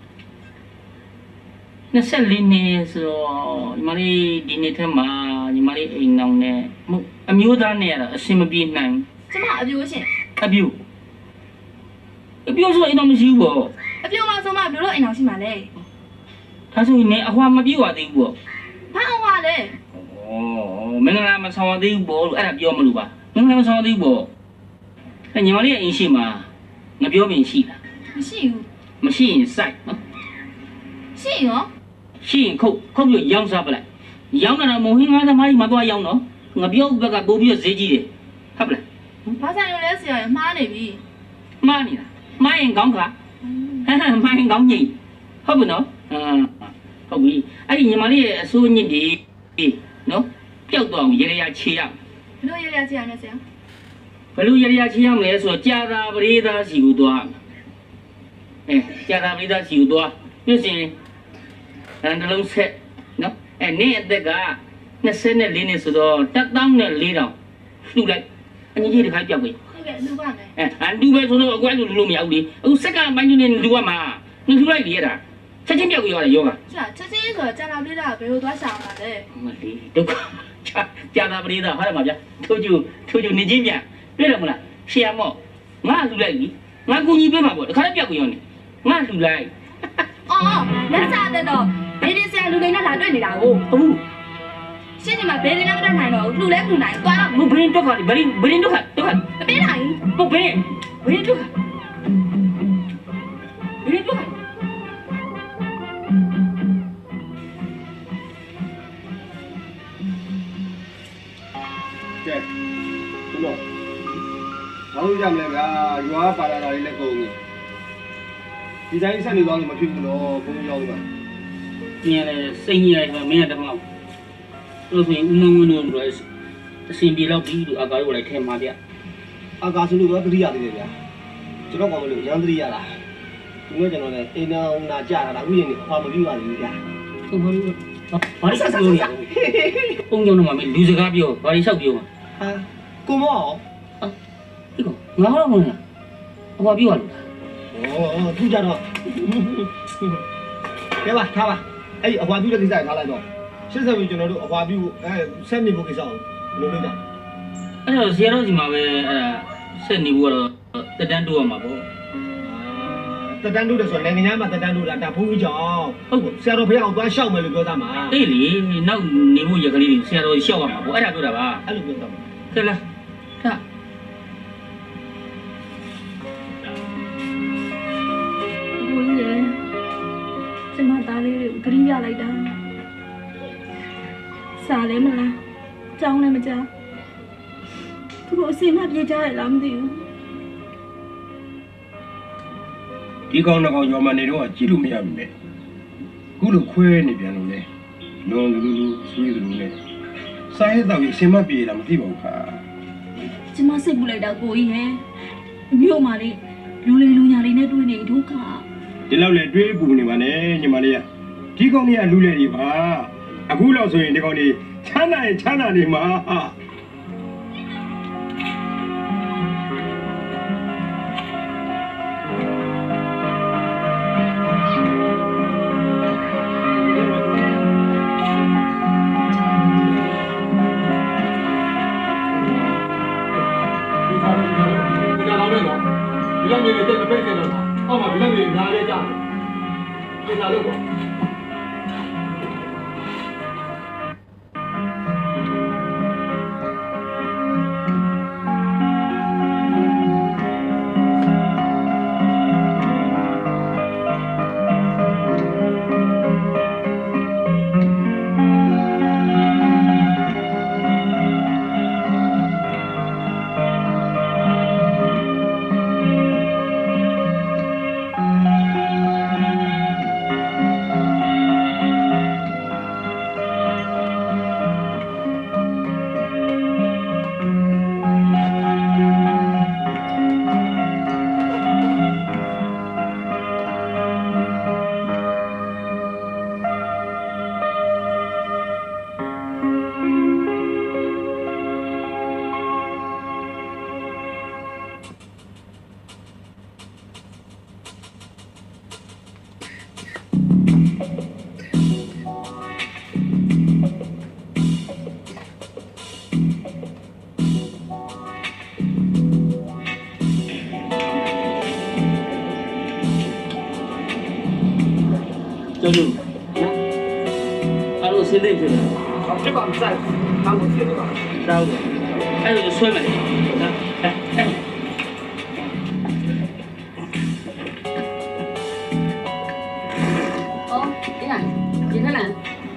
နှစ်ဆယ်လေးနှစ်ဆိုတော့ညီမလေးဒီနေ့ထဲမှာညီမလေးအိမ်အောင်နဲ့အမျိုးသားနဲ့ကတော့အဆင်မပြေနိုင်ကျမအပြိုးရှင်အပြိုးအပြိုးဆိုအိမ်အောင်မရှိဘူးပေါ့အပြိုးမှဆိုမှဘယ်လိုအိမ်အောင်ရှိမှာလဲဒါဆိုရင်အဟွာမပြေးပါသေးဘူးပေါ့ဘာအဟွာလဲဩမင်္ဂလာမဆောင်သေးဘူးပေါ့လို့အဲ့ဒါပြောမလို့ပါမင်္ဂလာမဆောင်သေးဘူးပေါ့အဲ့ညီမလေးရဲ့အိမ်ရှိမှာငပြောပင်ရှိလားမရှိဘူးမရှိရင်စိုက်နော်ရှိရောရှိရင်ခုတ်ခုတ်ပြီးရောင်းစားပလိုက်ရောင်းတာတော့မဟင်းငါးသမားကြီးမသွားရောင်းတော့ငပြောဘက်ကပို့ပြီးဈေးကြီးတယ်ဟုတ်ပလားဘာဆိုင်လို့လဲဆရာမှားနေပြီမှားနေတာမှားရင်ကောင်းခါမှားရင်ကောင်းညိဟုတ်ပြီနော်အာဟုတ်ပြီအဲ့ဒီညီမလေးရဲ့အစိုးညစ်ဒီနော်တကြောက်တော့ရေရရချေရဘလို့ရရချေရမလဲဆရာဘလို့ရေရချေရမလဲဆိုတော့ကြာတာပရိသတ်စီကိုသွားအဲကြာတာပရိသတ်စီကိုသွားပြည့်စင်အန်တလုံးဆက်နော်အဲနေ့အသက်ကနှစ်ဆယ်နဲ့လေးနှစ်ဆိုတော့တစ်သောင်းနဲ့လေးတောင်လှူလိုက်အညီကြီးတစ်ခါပြောက်ပြီဟုတ်ကဲ့လူပါမယ်အဲအန်တူပဲဆိုတော့အကွဲလူလူလို့မရဘူးလေအခုစက်ကပိုင်းနေလူကမှာလူလှူလိုက်ပြီရတာချက်ချင်းပြောက်ရောရောကဆရာချက်ချင်းဆိုတော့ကြာလာပြတာဘယ်လိုသွားဆောင်လာလဲမလေးဒုက္ခကြာတာပရိသတ်ဟာတယ်မှာဗျာထိုးကျူထိုးကျူနေချင်းပြန်တွေ့တယ်မလားရှေ့မော့ငါလှူလိုက်ပြီငါကူညီပေးမှာပေါ့တခါလည်းပြောက်ရောနေငါလှူလိုက်အော်လက်စားတဲ့တော့ဘယ်ဒီဆရာလူတွေနဲ့လာတွေ့နေတာကိုဟုတ်ရှင်းနေမှာဘယ်ဒီနဲ့မတက်နိုင်တော့ဘူးလှူလဲလှူနိုင်သွားမဘင်းတော့ခါဘင်းဘင်းတော့ခါတော့ခါမပေးနိုင်မဘင်းဘင်းတော့ခါဘင်းတော့ခါကဲကျွန်တော်ဘာလို့ရမလဲဗျာရွာပါလာတာလေးလည်းကုန်ပြီဒီတိုင်းဆက်နေသွားလို့မဖြစ်ဘူးတော့ဘုံရောက်ပါ你嘞，生意来说没得好，除非我们我们说身边老皮都阿哥我来听嘛的， 阿家属都都呀对不对？这个我们就样子呀啦，因为这个呢，哎那那家啦，为什么花没有啊？对不对？ 都好了，把你啥子了？公交那嘛没六十个标，把你少标嘛？ 啊，过毛？ 啊，这个哪好么呢？我标了。 哦哦，出家了。给吧，看吧。哎，阿花标的给谁拿来着？现在为ကျွန်တော်တို့အဝါပြူအဲဆက်နေဖို့ကိစ္စကိုဘယ်လိုလုပ်ကြအဲ့တော့ဆရာတော်ဒီမှာပဲအဲ့ဒါဆက်နေဖို့ကတော့တက်တန်းတိုးရမှာပေါ့တက်တန်းတိုးတယ်ဆိုတော့နိုင်ငံသားမှာတက်တန်းတိုးတာဒါဘုန်းကြီးကြောင့်ဟုတ်ဆရာတော်ဖေအောင်သွားရှောက်မယ်လို့ပြောသားမှာအေးလေနောက်နေဖို့ရကလေးတွေဆရာတော်ရှောက်ရမှာပေါ့အဲ့ဒါပြောတာပါအဲ့လိုပြောတာပါကဲလားဒါဘိုးကြီးရဲ့ကျမသားလေးကိုဂရိရလိုက်တာစားလဲမလားကြောင်းလည်းမကြောက်သူတို့အစင်မပြေကြရလားမသိဘူးဒီကောင်တော့ရောမနေတော့ကြည့်လို့မရဘူးလေခုလိုခွဲနေပြန်လို့လေလွန်လူလူဆွေးလူလူနဲ့စားရတော့အစင်မပြေတာမသိပါဘူးခါကျမစိတ်ပူလိုက်တာကိုကြီးရဲ့မြို့မှာလေလူလေးလူညာလေးနဲ့တွေ့နေဒုက္ခဒီလောက်လေတွေးပူနေပါနဲ့ညီမလေးကဒီကောင်ကြီးကလူလေတွေပါအခုလောက်ဆိုရင်ဒီကောင်ကြီးချမ်းသာရင်ချမ်းသာနေမှာဒီလောက်နေတက်ပိတ်နေတော့အောက်မှာဒီလောက်နေနားလဲကြတယ်ဒီစားလို့ပေါ့ကျောင်းလူအားလုံးစင်းနေပြီလားဖြစ်ပါမဆိုင်တောင်းလို့ဖြစ်တော့တောင်းတယ်အဲ့လိုဆွဲမယ်လေနော်အော်ဒီလားဒီခဏဟုတ်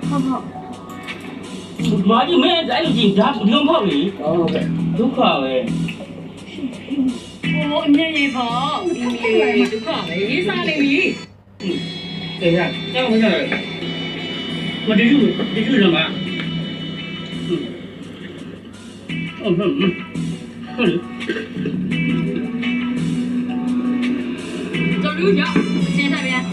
ဟုတ်ဘာကြီးမင်းအဲ့လိုကြီးဒါဘုံဖောက်လေဟုတ်ကဲ့ဒုက္ခပဲโอ้အမြင်ကြီးပေါ့ဒီလေဒုက္ခပဲရေးစားနေပြီ对呀，要不然，我这就这就什么？嗯， 嗯嗯嗯。走刘翔，先下边。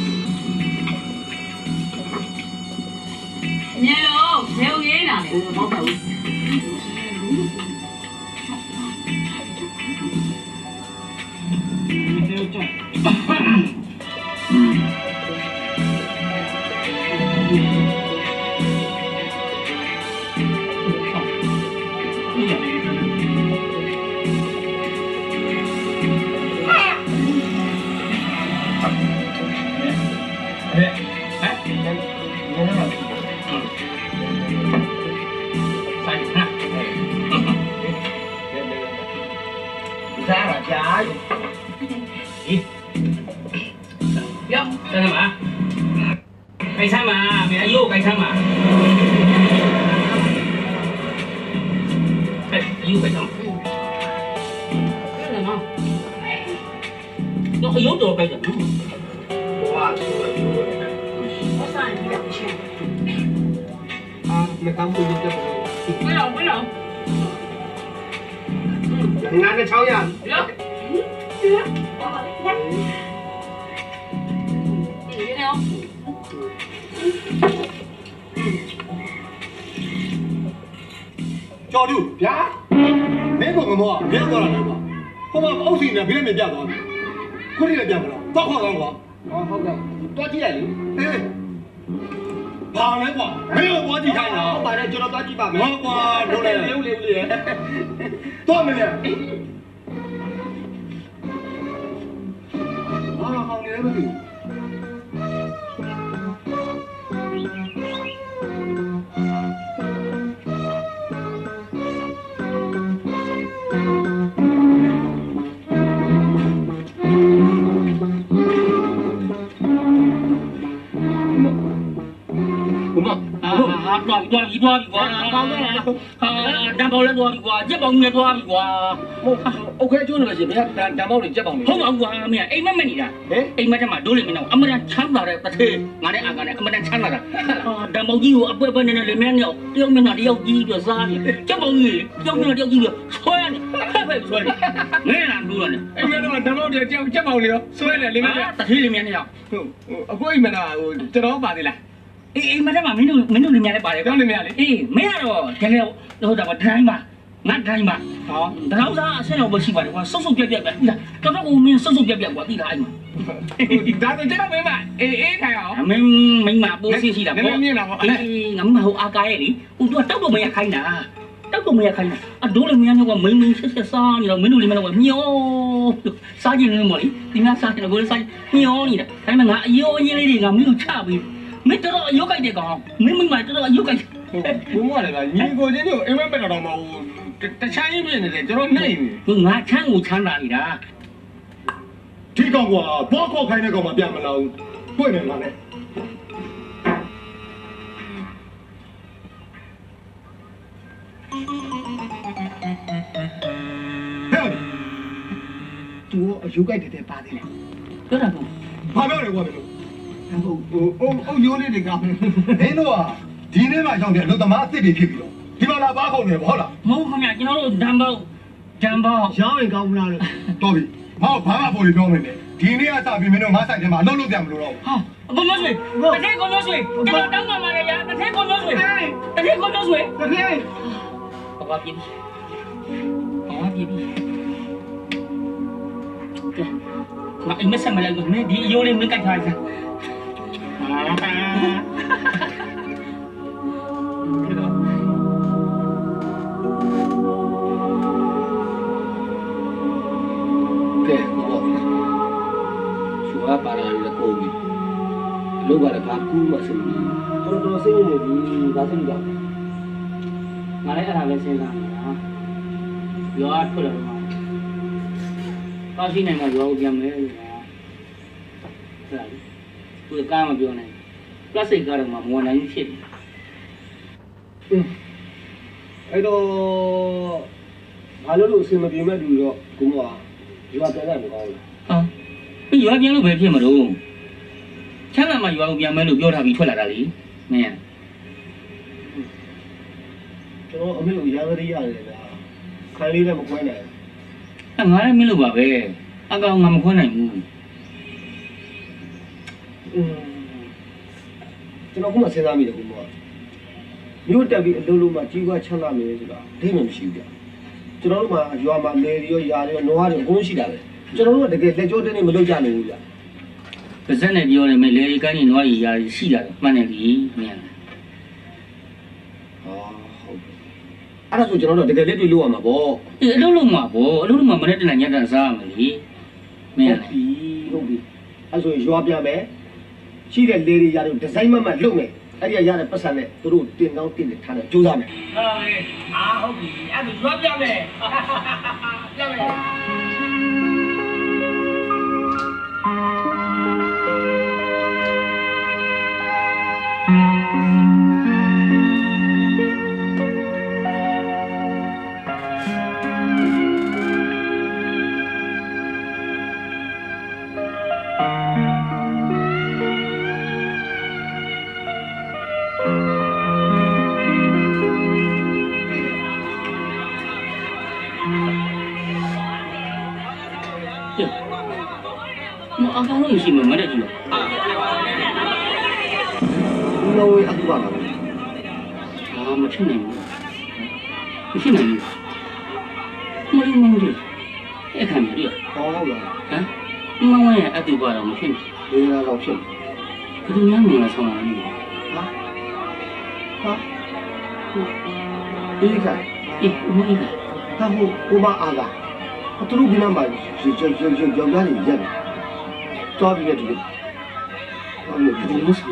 没有，没有给哪里？好走。Cái sao mà mày đã vô cái sao mà Ê, vô cái sao cái này không nó yếu đồ cái gì wow có sao gì đặc biệt à mày không mua cho mấy đồng mấy đồng ngàn cái cháu nha được được gì vậy không cho đủ giá mấy con người mua mấy con là mua không mà ông xin là biết mình biết rồi có đi là biết rồi tao không làm không không được tao chỉ là đi bao lấy quả mấy con mua gì thay nào không phải là cho nó tao chỉ bảo mấy quả đồ này liêu liêu liêu tao mới liêu à không đi đấy mà gì Đòi đòi gì đòi quá đảm bảo là đòi quá chết bóng nghe đòi quá ok chú là gì biết đảm bảo để chết bóng không ông quá mẹ em mới nè em mới mà đối lên mình nào ông mới đang chán vào đây ta thế ngài đấy à ngài đấy ông mới đang chán vào đây đảm bảo gì của ông bên này lên men nhậu tiêu mình là đi ông gì được ra chết bóng gì tiêu mình là đi ông gì được xoay này phải xoay này nghe làm đùa này em nói là đảm bảo để chết chết bóng liền xoay này lên men ta thế lên men nhậu ông có em là cho nó vào đây là ê mà mà mình mình mình mẹ lại bảo đâu lên mẹ lại ê mẹ rồi cái này đâu đã bắt thay mà ngắt thay mà đó đâu ra sẽ đâu bớt xí vào quá sốt sốt bẹp bẹp vậy cho nó uống miếng sốt sốt bẹp bẹp quá đi lại mà đã tôi chết mấy mà ê ê thay hả mình mình mà bớt xí xí là có ê ngắm mà hậu a cái này ui tôi tóc đồ mẹ khai nè tóc đồ mẹ khai nè à đúng là mẹ nó còn mấy mấy sẽ xa như là mấy đồ lên mà nó còn nhiều xa gì nữa mà đi thì ngã xa thì nó vừa xa nhiều như này cái mà ngã nhiều như này thì ngắm mấy đồ chả bị mấy chỗ đó yếu cái gì còn mấy mình mà chỗ đó yếu cái đúng rồi là như cô chứ nhiều em em đâu mà ta sáng như vậy này cho nó này cứ ngã sáng ngủ sáng là gì đó thì con quả bao con khai này con mà biết mà lâu quên này mà này chú yếu cái gì để ba đi này đó là không ba bao này qua đâu ông ông ông yếu này thì gặp thế nữa à đi này mà trong điện nó tao mà tiếp đi tiếp rồi đi mà là ba con này bỏ là không không nhỉ nó đảm bảo đảm bảo giáo mình không nào được tôi bị mà ba ba bồiပြောmình này đi này à sao bị mình nó ngã sai thế mà lâu lâu giảm luôn rồi ha con nói gì ta thấy con nói gì cái nó đắng mà mà này ta thấy con nói gì ta thấy con nói gì ta thấy bỏ qua đi bỏ qua đi mà anh mới xem mà lại mới đi vô lên mới cạnh thời ra kệ cô chúa bà là là cô gì lúc bà là bà cú mà xử lý tôi tôi xin này thì bà xin được mà đấy là về xem là gió thôi là bác sĩ này mà gió giam đấy tôi ca mà gió này plastic cái mà mua này chết ấy đó bà lúc lúc xin mà bị mất rồi cũng mà gió cái này một con à cái gió biến lúc về phía mà đâu chắc là mà gió biến mấy lúc gió thà bị thoát lại đấy nè cho nó mấy lúc gió đi ra rồi ခိုင်လေးလည်းမခွဲနိုင်အဲငါလည်းမင်းလို့ပါပဲအကောင်ငါမခွန်းနိုင်ဘူးอืมကျွန်တော်ခုမှစဉ်းစားမိတယ်ကိုမောမြို့တက်ပြီးအလုံးလုံးမှကြီးပွားချမ်းသာမယ်ဆိုတာအသိမှမရှိဘူးဗျကျွန်တော်တို့မှာရွာမှာလေတွေရောယာတွေရောနွားတွေအကုန်ရှိတာပဲကျွန်တော်တို့ကတကယ်လက်ကြောတင်းနေမလုပ်ကြနိုင်ဘူးဗျပါဇက်နဲ့ပြောတယ်မလေကန်းကြီးနွားကြီးယာကြီးရှိတာမှန်တယ်ပြီမင်းဟာဟုတ်ပြီအဲ့ဒါဆိုကျွန်တော်တို့တကယ်လက်တွေ့လုပ်ရမှာပေါ့အေးအလုပ်လုပ်မှာပေါ့အလုပ်လုပ်မှာမနေ့တနေ့ညတန်းစားရမယ်လေမင်းဟုတ်ပြီဟုတ်ပြီအဲ့ဆိုရွာပြမယ်ရှိတဲ့လေတွေယာတွေဒီဇိုင်းမမလုပ်မယ်အဲ့ဒီရတဲ့ပတ်စံနဲ့သူတို့တင်တောင်းတင်နေထားတယ်ကြိုးစားမယ်ဟာလေအာဟုတ်ပြီအဲ့ဒါရွာပြမယ်ပြမယ်မအကောင်လို့ရှိမှမတဲ့ကြီးလားဒီလိုအကူပါလားအာမဖြစ်နိုင်ဘူးမဖြစ်နိုင်ဘူးမလို့မလို့အဲ့ခံရရဟောဟုတ်လားဟမ်မဝဲရအတူပါတော့မဖြစ်ဘူးဒီလားတော့ဖြစ်ဘယ်လိုများမလဲဆောင်းလာနေဟာဟာဒီကအေးမင်းက他不不把阿嘎，他都给他买，就就就就就家里人，抓住这个，啊，有这个事，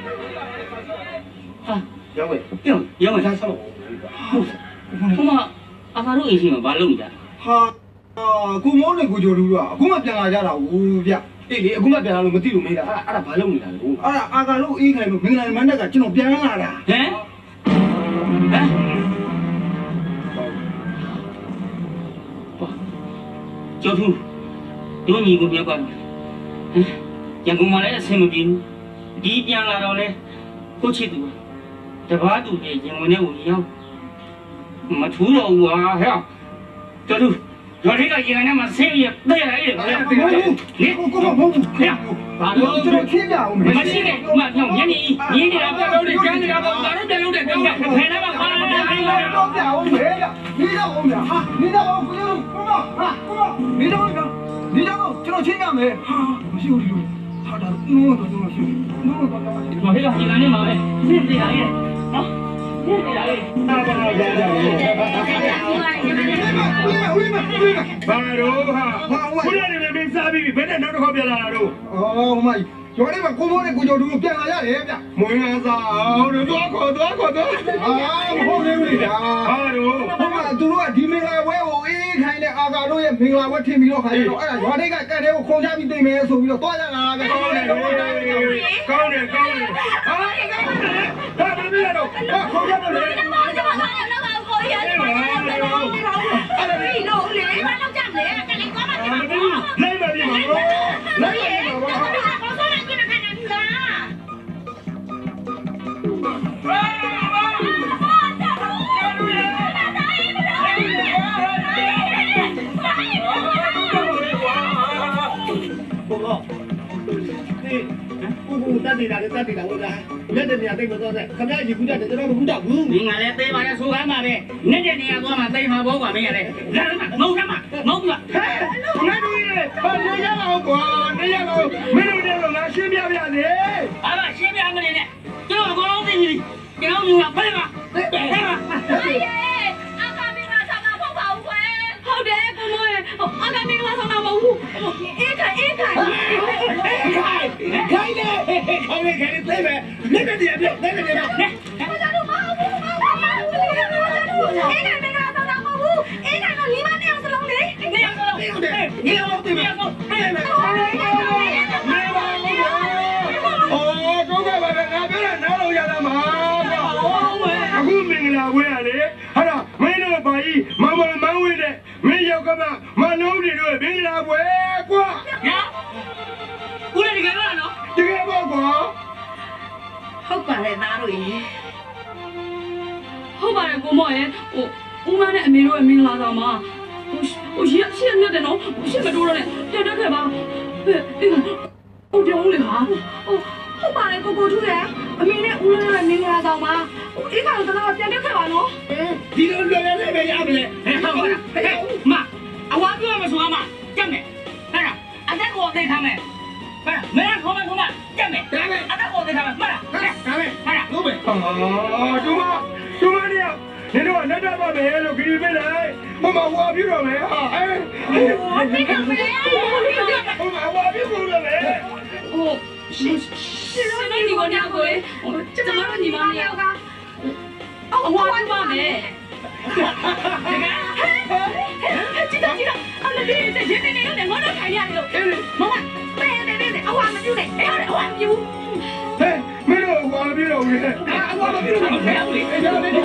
啊， 杨伟， 对，杨伟他上了，我嘛阿发路一些嘛，把路的， ဟာအာကိုမောနဲ့ကိုကျော်လူကအခုမှပြန်လာကြတာဘူးဗျအေးလေအခုမှပြန်လာလို့မသိလို့မေးတာအဲ့ဒါအဲ့ဒါဘာလုပ်နေတာလဲအဲ့ဒါအာကာလို့အေးခိုင်လို့မင်္ဂလာမန္တကကျွန်တော်ပြန်လာတာဟမ်ဟမ်ကျော်သူတို့ညီကိုပြောကွာဟမ်ရန်ကုန်မှာလည်းအဆင်မပြေဘူးဒီပြန်လာတော့လေကိုချစ်သူတပားသူရဲ့ရင်ဝင်ထဲကိုရောက်မထူးတော့ဘူးဟာဟဲ့ကျော်သူတော်လေးကရင်ထဲမှာဆင်းရတဲ့လိုက်တယ်ဗျာဒီကိုကိုမဟုတ်ဘူးဟဲ့ဘာလို့ကျွန်တော်ခင်းကြအောင်မရှိနဲ့မပြောင်းညနေညင်းနေတာပြောတော့ကျန်းနေတာပေါ့ဘာလို့ပြန်လို့တဲ့ကောင်းကဖယ်လာပါဘာလို့ပြန်လို့တော့ပြအောင်လေဒီတော့အောင်ဗျာဟာဒီတော့အောင်ကိုကိုမဟာကိုဒီတော့ဗျာဒီတော့ကျွန်တော်ချင်းရမယ်ဟာမရှိဘူးဒီလိုဟာဒါနိုးတော့ကျွန်တော်ရှိနိုးတော့တော့ဒီမှာဟဲ့ကဒီကနေမှာပဲသိသိရရဲ့နော်သိသိရရဲ့ဟာဘာလို့ကြာကြာလဲဘာလို့ဟာဘုရားနေမင်းစားပြီးဘယ်နဲ့နောက်တစ်ခေါက်ပြန်လာတာတော့အော်ဟိုမှာကျော်လေးကကိုမိုးနဲ့ကိုကျော်တို့ပြန်လာရတယ်ဗျမွေးလာစားအောင်တော့ခေါ်တော့ခေါ်တော့အာမဟုတ်သေးဘူးလေဒါဟာတော့ဟိုမှာသူတို့ကဒီမင်္ဂလာဝဲကိုအေးခိုင်းတဲ့အာကာတို့ရဲ့မင်္ဂလာဝဲထင်ပြီးတော့ခိုင်းတော့အဲ့ဒါရွာတိတ်ကကတ်တဲ့ကိုခုံချပြီးတိမ်မယ်ဆိုပြီးတော့တွားကြလာဗျကောင်းတယ်ကောင်းတယ်ကောင်းတယ်ကောင်းတယ်ဟာကောင်းတယ်ဒါမင်းရတော့ဟာခုံချတော့လေအဲ့ဒါဒီလိုလေမလုပ်ကြလေကလေးကောင်းမှာလိုက်ပါပြီမလိုက်ပါဘာလို့လဲကျွန်တော်ကလည်းဘူးလားကိုကိုတတ်နေတာလေတတ်နေတာဟုတ်လားလက်တဲ့နေရာသိမသွားတဲ့ခင်ဗျာကြီးကူတတ်တယ်ကျွန်တော်မကူတတ်ဘူးမင်းကလည်းသေးပါလေဆိုကားမှာပဲနဲ့တဲ့နေရာသွားမှာသိမှာပေါ့ကွာမင်းကလည်းလာမှာမဟုတ်မှာမဟုတ်မှာဟဲ့ငါတို့ရဲ့ဘာလို့ရအောင်ကွာနေရအောင်မင်းတို့လည်းငါရှင်းပြပြစေအားမရှင်းပြမနေနဲ့ကျွန်တော်အကုန်လုံးသိပြီကျွန်တော်ယူမှာဖဲမှာဖဲမှာအာကာမင်းကဆောင်တာမဟုတ်ပါဘူးကွယ်ဟုတ်တယ်ကိုမိုးရဲ့အာကာမင်းကဆောင်တာမဟုတ်ဘူးအေးခိုင်အေးခိုင်အေးခိုင်ခိုင်လေခိုင်လေခိုင်လေသိမယ်လက်တဲ့နေရာပြလက်တဲ့နေရာနဲ့ကိုစားလို့မဟုတ်ဘူးမဟုတ်ဘူးအေးခိုင်မင်းကဆောင်တာမဟုတ်ဘူးအေးခိုင်ကလီမနဲ့အောင်စလုံးလေနေအောင်စလုံးနေအောင်နေအောင်သိမယ်ဟဲ့မယ်အော်တော့ကဘာလဲငါပြောတာနားလို့ရတာမှာအခုမင်္ဂလာဝဲရလေဟာမင်းတို့ဘာကြီးမမမန်းဝဲတဲ့မင်းရောက်ကမှမလုံးတွေတို့မင်္ဂလာဝဲကွာညာဦးလည်းတကယ်လားနော်တကယ်ပေါ့ကွာဟုတ်ပါတယ်သားတို့ရေဟုတ်ပါတယ်ကိုမော်ရဲ့ဟိုဦးမနဲ့အမေတို့ရဲ့မင်္ဂလာဆောင်မှာဟိုဟိုရှင်းရှင်းနေတယ်နော်ရှင်းမတိုးတော့နဲ့တက်တက်ခဲ့ပါအေးဟိုပြောဦးလေဟာဟိုဟုတ်ပါတယ်ကိုကိုထူးရဲ့အမေနဲ့ဦးလေးရဲ့မင်္ဂလာဆောင်မှာဟိုအေးကတော့တော့ပြန်တက်ခဲ့ပါနော်ဒီလိုလွယ်လွယ်လေးပဲရပါလေဟဲ့ဟုတ်ပါလားဟဲ့မအဝါပြောမှာဆိုအမကြက်မယ်ဟဲ့အတက်ကိုသိထားမယ်ဟဲ့မင်းခေါ်မယ်ခေါ်မယ်ကြက်မယ်ဒါပဲအတက်ကိုသိထားမယ်မှတ်လားဟဲ့ဒါပဲဟဲ့လို့ပဲဟာဒူမဒူမနေနေတော့လက်တော့ပါမယ်လို့ကြည့်ပေးလိုက်မမဝါပြတော့မယ်ဟာအဲဟိုတိတ်ကမယ်ဟိုမဝါပြလို့လည်းဟိုရှင်းရှင်းနေဒီကိုညကိုလေကျမတို့ညီမနှစ်ယောက်ကအော်ဝါပြပါမယ်ကြည့်တော့ကြည့်တော့အမလေးတဲ့ရင်းနေနေနဲ့ငါတို့ထိုင်ရတယ်လို့မမပဲနေနေအဝါမပြူနဲ့အဲ့ဒါအဝါမပြူဟဲ့မင်းတို့ဝါပြတော့လေအဝါမပြလို့မဖြစ်ဘူးလေ